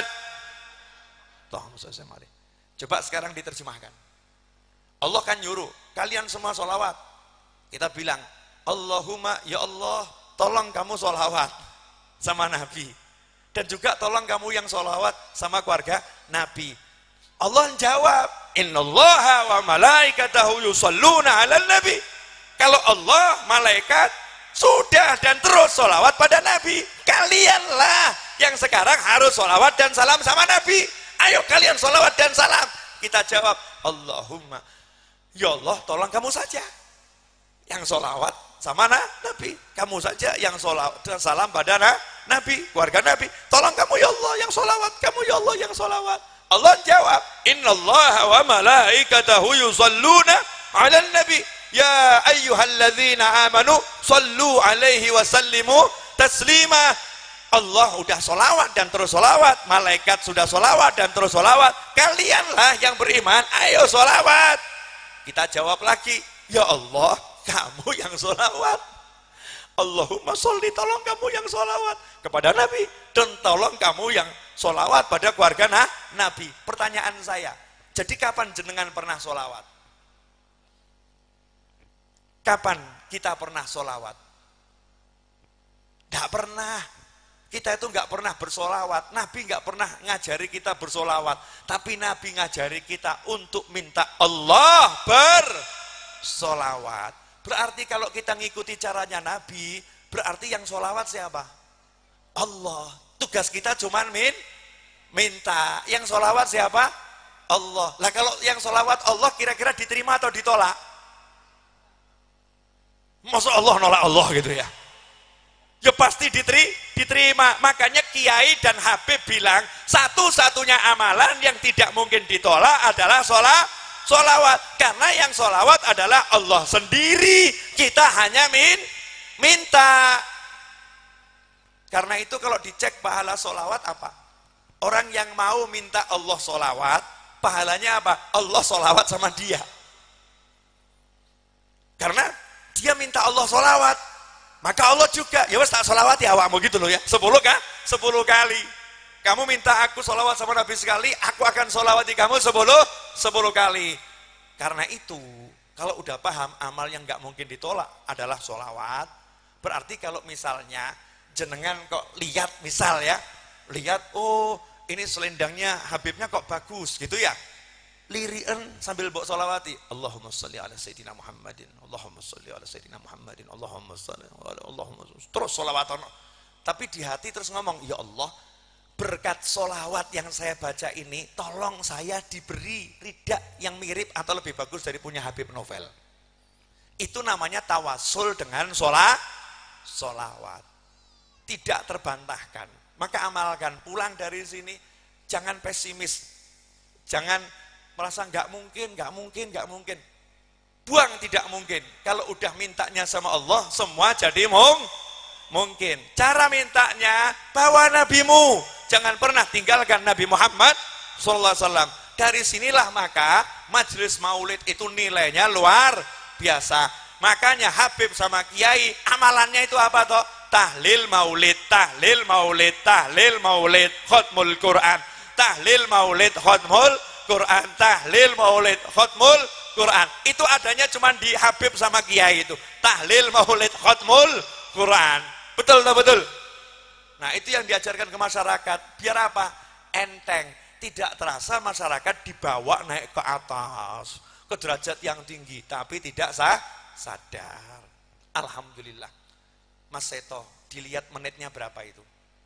Coba sekarang diterjemahkan. Allah kan nyuruh, kalian semua sholawat. Kita bilang, Allahumma, ya Allah, tolong kamu sholawat sama Nabi. Dan juga tolong kamu yang sholawat sama keluarga Nabi. Allah jawab, innallaha wa malaikatahu yusalluna ala nabi. Kalau Allah, malaikat, sudah dan terus sholawat pada Nabi. Kalianlah yang sekarang harus sholawat dan salam sama Nabi. Ayo kalian sholawat dan salam. Kita jawab, Allahumma, ya Allah tolong kamu saja yang sholawat sama Nabi. Kamu saja yang sholawat dan salam pada Nabi, keluarga Nabi. Tolong kamu ya Allah yang sholawat, kamu ya Allah yang sholawat. Allah jawab, innallaha wa malaikatahu yusalluna ala nabi. Ya ayyuhalladzina amanu sallu alaihi wa sallimu taslima. Allah udah solawat dan terus solawat, malaikat sudah solawat dan terus solawat. Kalianlah yang beriman, ayo solawat. Kita jawab lagi, ya Allah, kamu yang solawat. Allahumma sholli, tolong kamu yang solawat kepada Nabi, dan tolong kamu yang solawat pada keluarga nah, Nabi. Pertanyaan saya, jadi kapan jenengan pernah solawat? Kapan kita pernah solawat? Tidak pernah. Kita itu nggak pernah bersolawat. Nabi nggak pernah ngajari kita bersolawat. Tapi Nabi ngajari kita untuk minta Allah bersolawat. Berarti kalau kita ngikuti caranya Nabi, berarti yang solawat siapa? Allah. Tugas kita cuma min, minta. Yang solawat siapa? Allah. Lah kalau yang solawat Allah kira-kira diterima atau ditolak? Masa Allah nolak Allah gitu ya? Ya pasti diteri, diterima. Makanya Kiai dan Habib bilang, satu-satunya amalan yang tidak mungkin ditolak adalah sholat, sholawat. Karena yang sholawat adalah Allah sendiri. Kita hanya min, minta. Karena itu kalau dicek pahala sholawat apa? Orang yang mau minta Allah sholawat, pahalanya apa? Allah sholawat sama dia. Karena dia minta Allah sholawat, maka Allah juga, ya wes tak sholawat ya awakmu gitu loh ya, sepuluh kan? Sepuluh kali. Kamu minta aku sholawat sama Nabi sekali, aku akan sholawati kamu sepuluh, sepuluh kali. Karena itu, kalau udah paham amal yang nggak mungkin ditolak adalah sholawat, berarti kalau misalnya jenengan kok lihat misal ya, lihat oh ini selendangnya Habibnya kok bagus gitu ya, lirian sambil bawa sholawati, Allahumma sholli ala Sayyidina Muhammadin, Allahumma sholli ala Sayyidina Muhammadin, Allahumma sholli ala Allahumma sholli. Terus sholawatan, tapi di hati terus ngomong, ya Allah, berkat sholawat yang saya baca ini, tolong saya diberi ridha yang mirip atau lebih bagus dari punya Habib Novel. Itu namanya tawasul dengan sholat, sholawat. Tidak terbantahkan. Maka amalkan, pulang dari sini, jangan pesimis, jangan merasa nggak mungkin, nggak mungkin, nggak mungkin. Buang tidak mungkin. Kalau udah mintanya sama Allah, semua jadi mung, mungkin. Cara mintanya, bawa nabimu. Jangan pernah tinggalkan Nabi Muhammad shallallahu alaihi wasallam. Dari sinilah maka majelis maulid itu nilainya luar biasa. Makanya Habib sama Kiai, amalannya itu apa toh? Tahlil maulid, tahlil maulid, tahlil maulid, khutmul Quran, tahlil maulid, khutmul Quran, tahlil maulid, khutmul Quran. Itu adanya cuma di Habib sama Kiai itu. Tahlil maulid, khutmul Quran. Betul tak betul? Nah itu yang diajarkan ke masyarakat. Biar apa? Enteng. Tidak terasa masyarakat dibawa naik ke atas, ke derajat yang tinggi. Tapi tidak sah, sadar. Alhamdulillah. Mas Seto, dilihat menitnya berapa itu?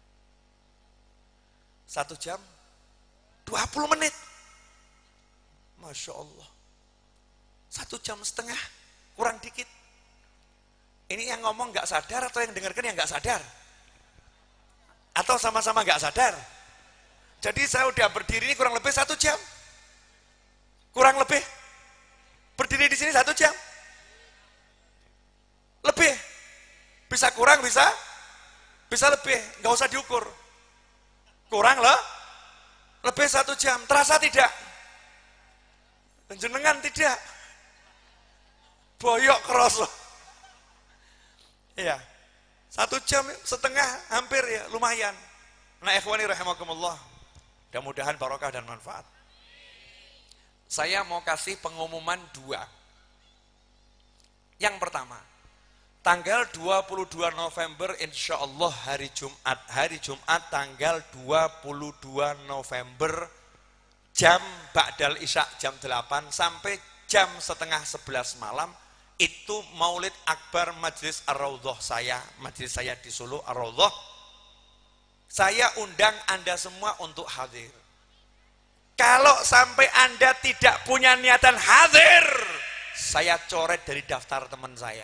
Satu jam? dua puluh menit. Masya Allah. Satu jam setengah, kurang dikit. Ini yang ngomong nggak sadar atau yang dengarkan yang nggak sadar? Atau sama-sama nggak sadar? Jadi saya udah berdiri ini kurang lebih satu jam. Kurang lebih. Berdiri di sini satu jam. Lebih. Bisa kurang, bisa bisa lebih. Nggak usah diukur. Kurang loh. Lebih satu jam. Terasa tidak? Jenengan tidak. Boyok kerasa. Iya. Satu jam setengah hampir ya, lumayan. Nah, ikhwani rahimakumullah. Mudah-mudahan barokah dan manfaat. Saya mau kasih pengumuman dua. Yang pertama, tanggal dua puluh dua November insya Allah hari Jumat. Hari Jumat tanggal dua puluh dua November jam Ba'dal Isya jam delapan sampai jam setengah sebelas malam. Itu Maulid Akbar Majelis Ar-Raudhah saya. Majelis saya di Solo Ar-Raudhah. Saya undang Anda semua untuk hadir. Kalau sampai Anda tidak punya niatan hadir, saya coret dari daftar teman saya.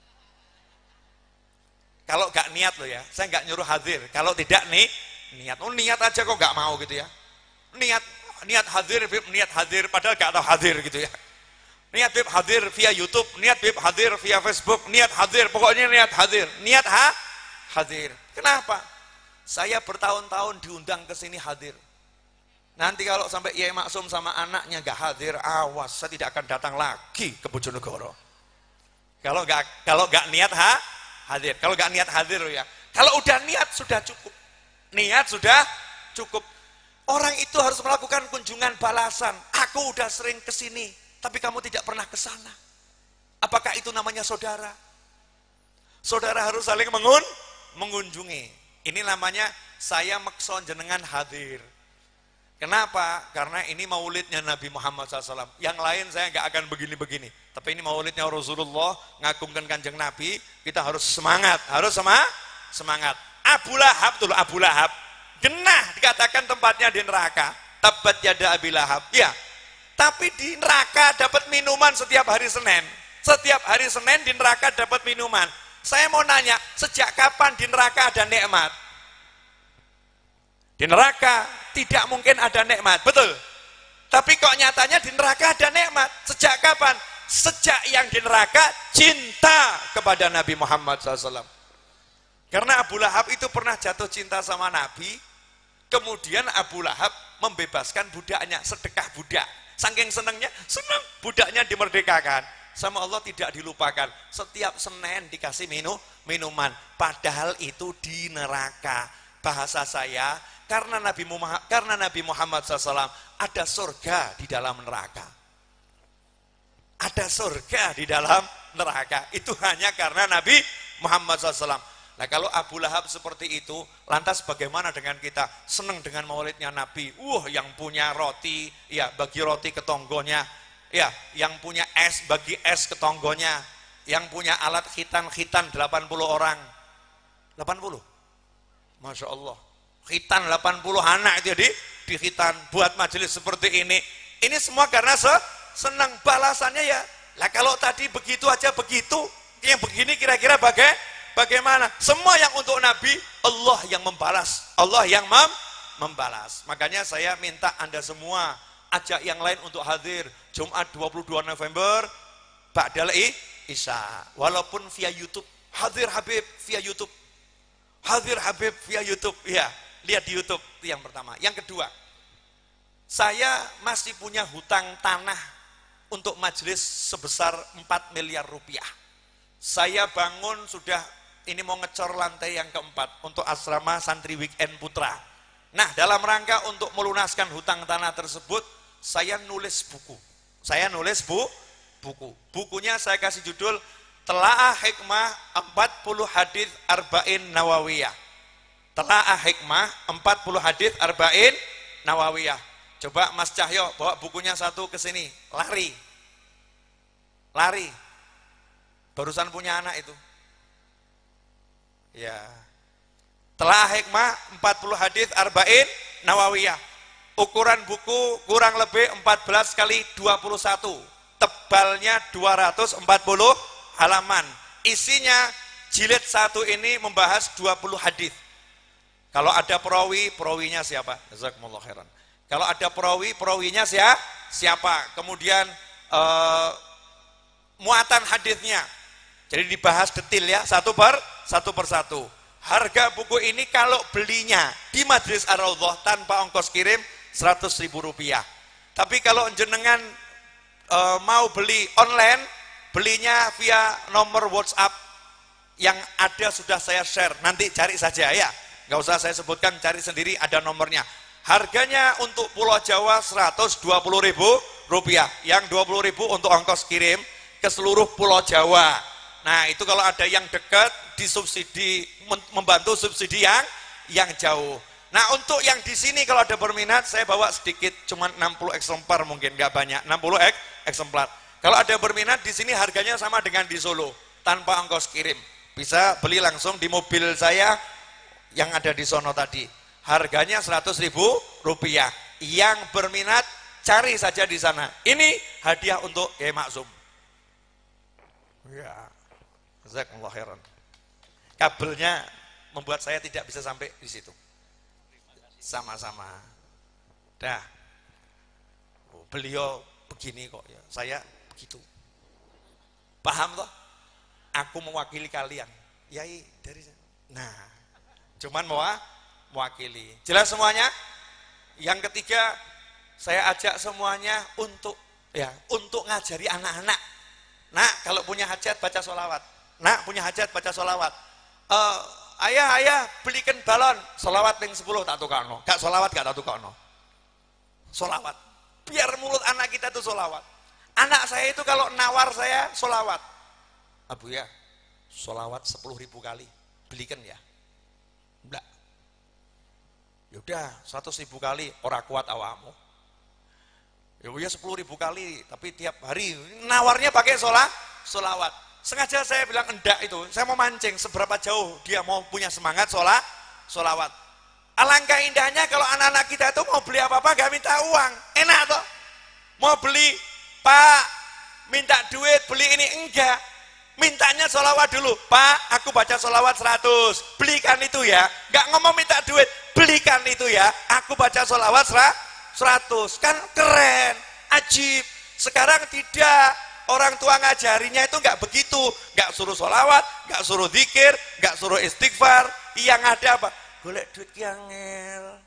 Kalau gak niat loh ya, saya gak nyuruh hadir. Kalau tidak nih, niat. Oh niat aja kok gak mau gitu ya. Niat, niat hadir, niat hadir, padahal gak tahu hadir gitu ya. Niat Bib hadir via YouTube, niat Bib hadir via Facebook, niat hadir, pokoknya niat hadir. Niat ha? Hadir. Kenapa? Saya bertahun-tahun diundang ke sini hadir. Nanti kalau sampai Yai Maksum sama anaknya gak hadir, awas, saya tidak akan datang lagi ke Bojonegoro. Kalau gak kalau gak niat ha? Hadir. Kalau gak niat hadir ya. Kalau udah niat sudah cukup. Niat sudah cukup. Orang itu harus melakukan kunjungan balasan. Aku udah sering ke sini, tapi kamu tidak pernah ke sana. Apakah itu namanya saudara? Saudara harus saling mengun, mengunjungi. Ini namanya saya makson jenengan hadir. Kenapa? Karena ini maulidnya Nabi Muhammad shallallahu alaihi wasallam. Yang lain saya nggak akan begini-begini. Tapi ini maulidnya Rasulullah, ngagungkan kanjeng Nabi. Kita harus semangat, harus sama semangat. Abu Lahab tuh, Abu Lahab. Genah dikatakan tempatnya di neraka. Tabat yada Abi Lahab. Ya. Tapi di neraka dapat minuman setiap hari Senin. Setiap hari Senin di neraka dapat minuman. Saya mau nanya, sejak kapan di neraka ada nikmat? Di neraka tidak mungkin ada nikmat, betul? Tapi kok nyatanya di neraka ada nikmat. Sejak kapan? Sejak yang di neraka cinta kepada Nabi Muhammad shallallahu alaihi wasallam. Karena Abu Lahab itu pernah jatuh cinta sama Nabi, kemudian Abu Lahab membebaskan budaknya, sedekah budak. Saking senangnya, senang budaknya dimerdekakan. Sama Allah tidak dilupakan. Setiap Senin dikasih minum, minuman. Padahal itu di neraka. Bahasa saya, karena Nabi Muhammad, karena Nabi Muhammad shallallahu alaihi wasallam ada surga di dalam neraka. Ada surga di dalam neraka. Itu hanya karena Nabi Muhammad shallallahu alaihi wasallam. Nah kalau Abu Lahab seperti itu, lantas bagaimana dengan kita? Senang dengan maulidnya Nabi. Wah, yang punya roti, ya bagi roti ke tonggonya. Ya, yang punya es bagi es ke tonggonya, yang punya alat khitan-khitan delapan puluh orang. delapan puluh. Masya Allah. Khitan delapan puluh anak itu di, di khitan buat majelis seperti ini. Ini semua karena se, senang balasannya ya. Lah kalau tadi begitu aja begitu, yang begini kira-kira baga, bagaimana? Semua yang untuk Nabi, Allah yang membalas. Allah yang mem, membalas. Makanya saya minta Anda semua ajak yang lain untuk hadir Jumat dua puluh dua November Ba'dal Isya, walaupun via YouTube. Hadir Habib via YouTube, hadir Habib via YouTube. Ya, lihat di YouTube. Itu yang pertama. Yang kedua, saya masih punya hutang tanah untuk majelis sebesar empat miliar rupiah. Saya bangun sudah, ini mau ngecor lantai yang keempat untuk asrama santri weekend putra. Nah, dalam rangka untuk melunaskan hutang tanah tersebut, saya nulis buku. Saya nulis bu, buku. Bukunya saya kasih judul Telaah Hikmah empat puluh Hadits Arba'in Nawawiyah. Telaah Hikmah empat puluh Hadits Arba'in Nawawiyah. Coba Mas Cahyo bawa bukunya satu ke sini. Lari. Lari. Barusan punya anak itu. Ya. Telaah Hikmah empat puluh Hadits Arba'in Nawawiyah. Ukuran buku kurang lebih empat belas kali dua puluh satu. Tebalnya dua ratus empat puluh halaman. Isinya jilid satu ini membahas dua puluh hadis. Kalau ada perawi, perawinya siapa? Jazakumullah khairan. Kalau ada perawi, perawinya siapa? Siapa? Kemudian uh, muatan hadisnya. Jadi dibahas detail ya, satu per satu persatu. Harga buku ini kalau belinya di Majelis Ar-Raudhah tanpa ongkos kirim seratus ribu rupiah. Tapi kalau jenengan uh, mau beli online, belinya via nomor WhatsApp yang ada sudah saya share. Nanti cari saja ya. Nggak usah saya sebutkan, cari sendiri, ada nomornya. Harganya untuk Pulau Jawa seratus dua puluh ribu rupiah, yang dua puluh ribu untuk ongkos kirim ke seluruh Pulau Jawa. Nah itu kalau ada yang dekat, disubsidi, membantu subsidi yang yang jauh. Nah untuk yang di sini kalau ada berminat, saya bawa sedikit, cuma enam puluh eksemplar mungkin, nggak banyak, enam puluh eksemplar. Kalau ada berminat di sini harganya sama dengan di Solo, tanpa ongkos kirim. Bisa beli langsung di mobil saya yang ada di sono tadi. Harganya seratus ribu rupiah. Yang berminat cari saja di sana. Ini hadiah untuk Kiai Maksum. Ya. Jazakumullah khairan. Kabelnya membuat saya tidak bisa sampai di situ. Sama-sama. Dah. Oh, beliau begini kok ya. Saya begitu. Paham toh? Aku mewakili kalian. Yai dari nah cuman mau mewakili. Jelas semuanya? Yang ketiga, saya ajak semuanya untuk ya, untuk ngajari anak-anak. Nak, kalau punya hajat baca sholawat. Nak, punya hajat baca sholawat. Uh, ayah, ayah, belikan balon. Sholawat yang sepuluh tak tukano. Gak sholawat, gak tak tukano. Sholawat. Biar mulut anak kita itu sholawat. Anak saya itu kalau nawar saya sholawat. Abu ya, sholawat sepuluh ribu kali. Belikan ya. Enggak. Yaudah seratus ribu kali orang kuat awamu. Ya sepuluh ribu kali, tapi tiap hari nawarnya pakai sholat, sholawat. Sengaja saya bilang enggak itu, saya mau mancing seberapa jauh dia mau punya semangat sholat, sholawat. Alangkah indahnya kalau anak-anak kita itu mau beli apa-apa gak minta uang, enak toh. Mau beli, Pak, minta duit beli ini, enggak. Mintanya sholawat dulu, Pak, aku baca sholawat seratus, belikan itu ya. Gak ngomong minta duit, belikan itu ya. Aku baca sholawat seratus, kan keren, ajib. Sekarang tidak, orang tua ngajarinya itu gak begitu. Gak suruh sholawat, gak suruh zikir, gak suruh istighfar. Yang ada apa? Golek duit yang angel.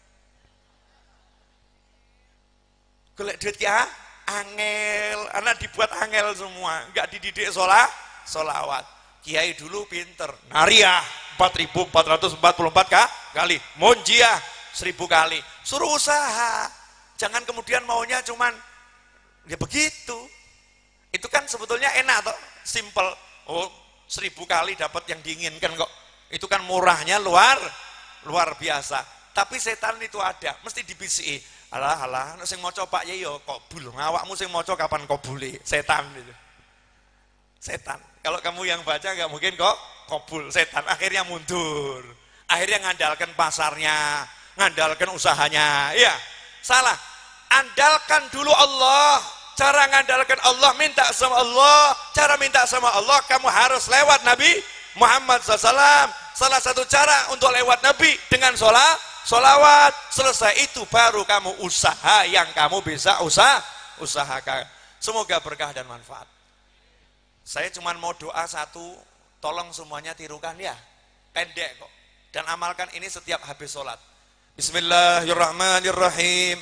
Golek duit ya, angel. Anak dibuat angel semua, gak dididik sholat. Solawat. Kiai dulu pinter, Nariah empat ribu empat ratus empat puluh empat kali, Monjiah seribu kali. Suruh usaha, jangan kemudian maunya cuman ya begitu. Itu kan sebetulnya enak toh, simple. Oh seribu kali dapat yang diinginkan kok. Itu kan murahnya luar luar biasa. Tapi setan itu ada, mesti dibisiki. Alah alah, sing maca Pak Yai yo kobul, ngawakmu sing maca kapan kobule? Setan itu. Setan. Kalau kamu yang baca nggak mungkin kok kobul, setan akhirnya mundur, akhirnya ngandalkan pasarnya, ngandalkan usahanya. Iya, salah. Andalkan dulu Allah. Cara ngandalkan Allah, minta sama Allah. Cara minta sama Allah, kamu harus lewat Nabi Muhammad shallallahu alaihi wasallam. Salah satu cara untuk lewat Nabi dengan sholat, sholawat. Selesai itu baru kamu usaha yang kamu bisa usah, usahakan. Semoga berkah dan manfaat. Saya cuma mau doa satu, tolong semuanya tirukan ya, pendek kok. Dan amalkan ini setiap habis sholat. Bismillahirrahmanirrahim.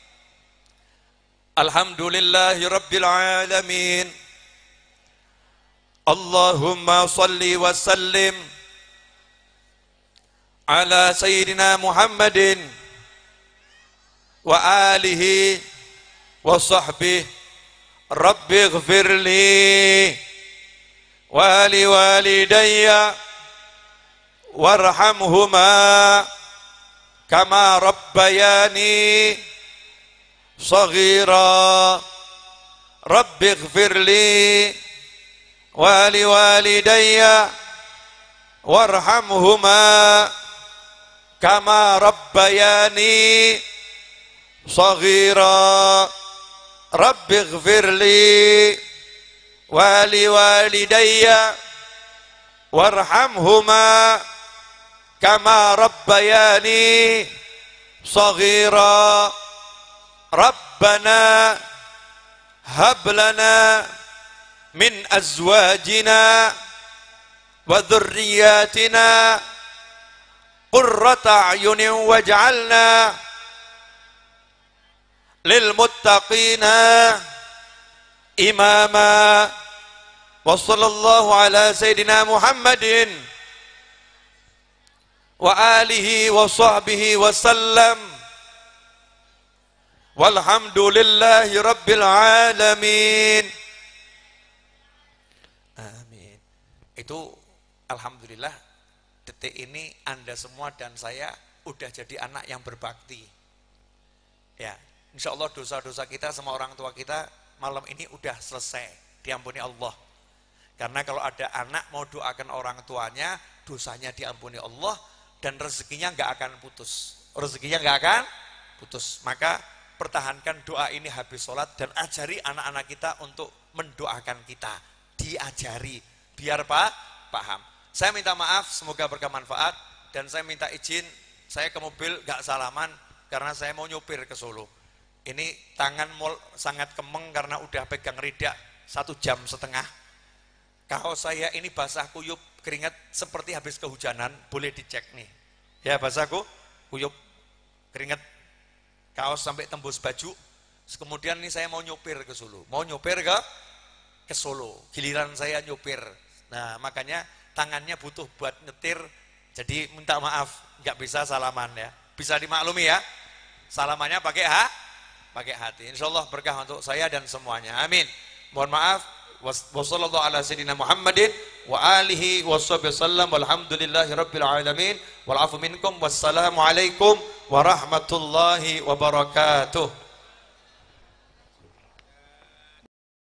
Alhamdulillahirabbil alamin. Allahumma salli wa sallim ala sayyidina Muhammadin wa alihi wa sahbihi. Rabbi ighfirli wali walidayya warhamhuma kama rabbayani saghira. Rabbi ighfirli wali walidayya warhamhuma kama rabbayani saghira. Rabbi ighfirli wali walidayya warhamhuma kama rabbayani saghira. Rabbana hab lana min azwajina wa dhurriyyatina qurrata a'yunin waj'alna lil muttaqina imama. Wa sallallahu ala sayyidina Muhammadin wa alihi wa sahbihi wa sallam. Walhamdulillahi rabbil alamin. Amin. Itu alhamdulillah detik ini Anda semua dan saya udah jadi anak yang berbakti. Ya, insya Allah dosa-dosa kita sama orang tua kita malam ini udah selesai, diampuni Allah. Karena kalau ada anak mau doakan orang tuanya, dosanya diampuni Allah dan rezekinya nggak akan putus. Rezekinya nggak akan putus. Maka pertahankan doa ini habis sholat dan ajari anak-anak kita untuk mendoakan kita. Diajari, biar Pak paham. Saya minta maaf, semoga berkah manfaat, dan saya minta izin, saya ke mobil gak salaman karena saya mau nyupir ke Solo. Ini tangan mul, sangat kemeng karena udah pegang ridak satu jam setengah. Kaos saya ini basah kuyup, keringat seperti habis kehujanan, boleh dicek nih. Ya basahku, kuyup, keringat, kaos sampai tembus baju. Kemudian nih saya mau nyupir ke Solo, mau nyupir ke ke Solo, giliran saya nyupir. Nah makanya tangannya butuh buat nyetir, jadi minta maaf, nggak bisa salaman ya. Bisa dimaklumi ya, salamannya pakai ha, pakai hati. Insya Allah berkah untuk saya dan semuanya. Amin. Mohon maaf. Wassallallahu ala sayyidina Muhammadin wa alihi washabihi wasallam. Walhamdulillahi rabbil alamin. Wal afu minkum. Wassalamu alaikum warahmatullahi wabarakatuh.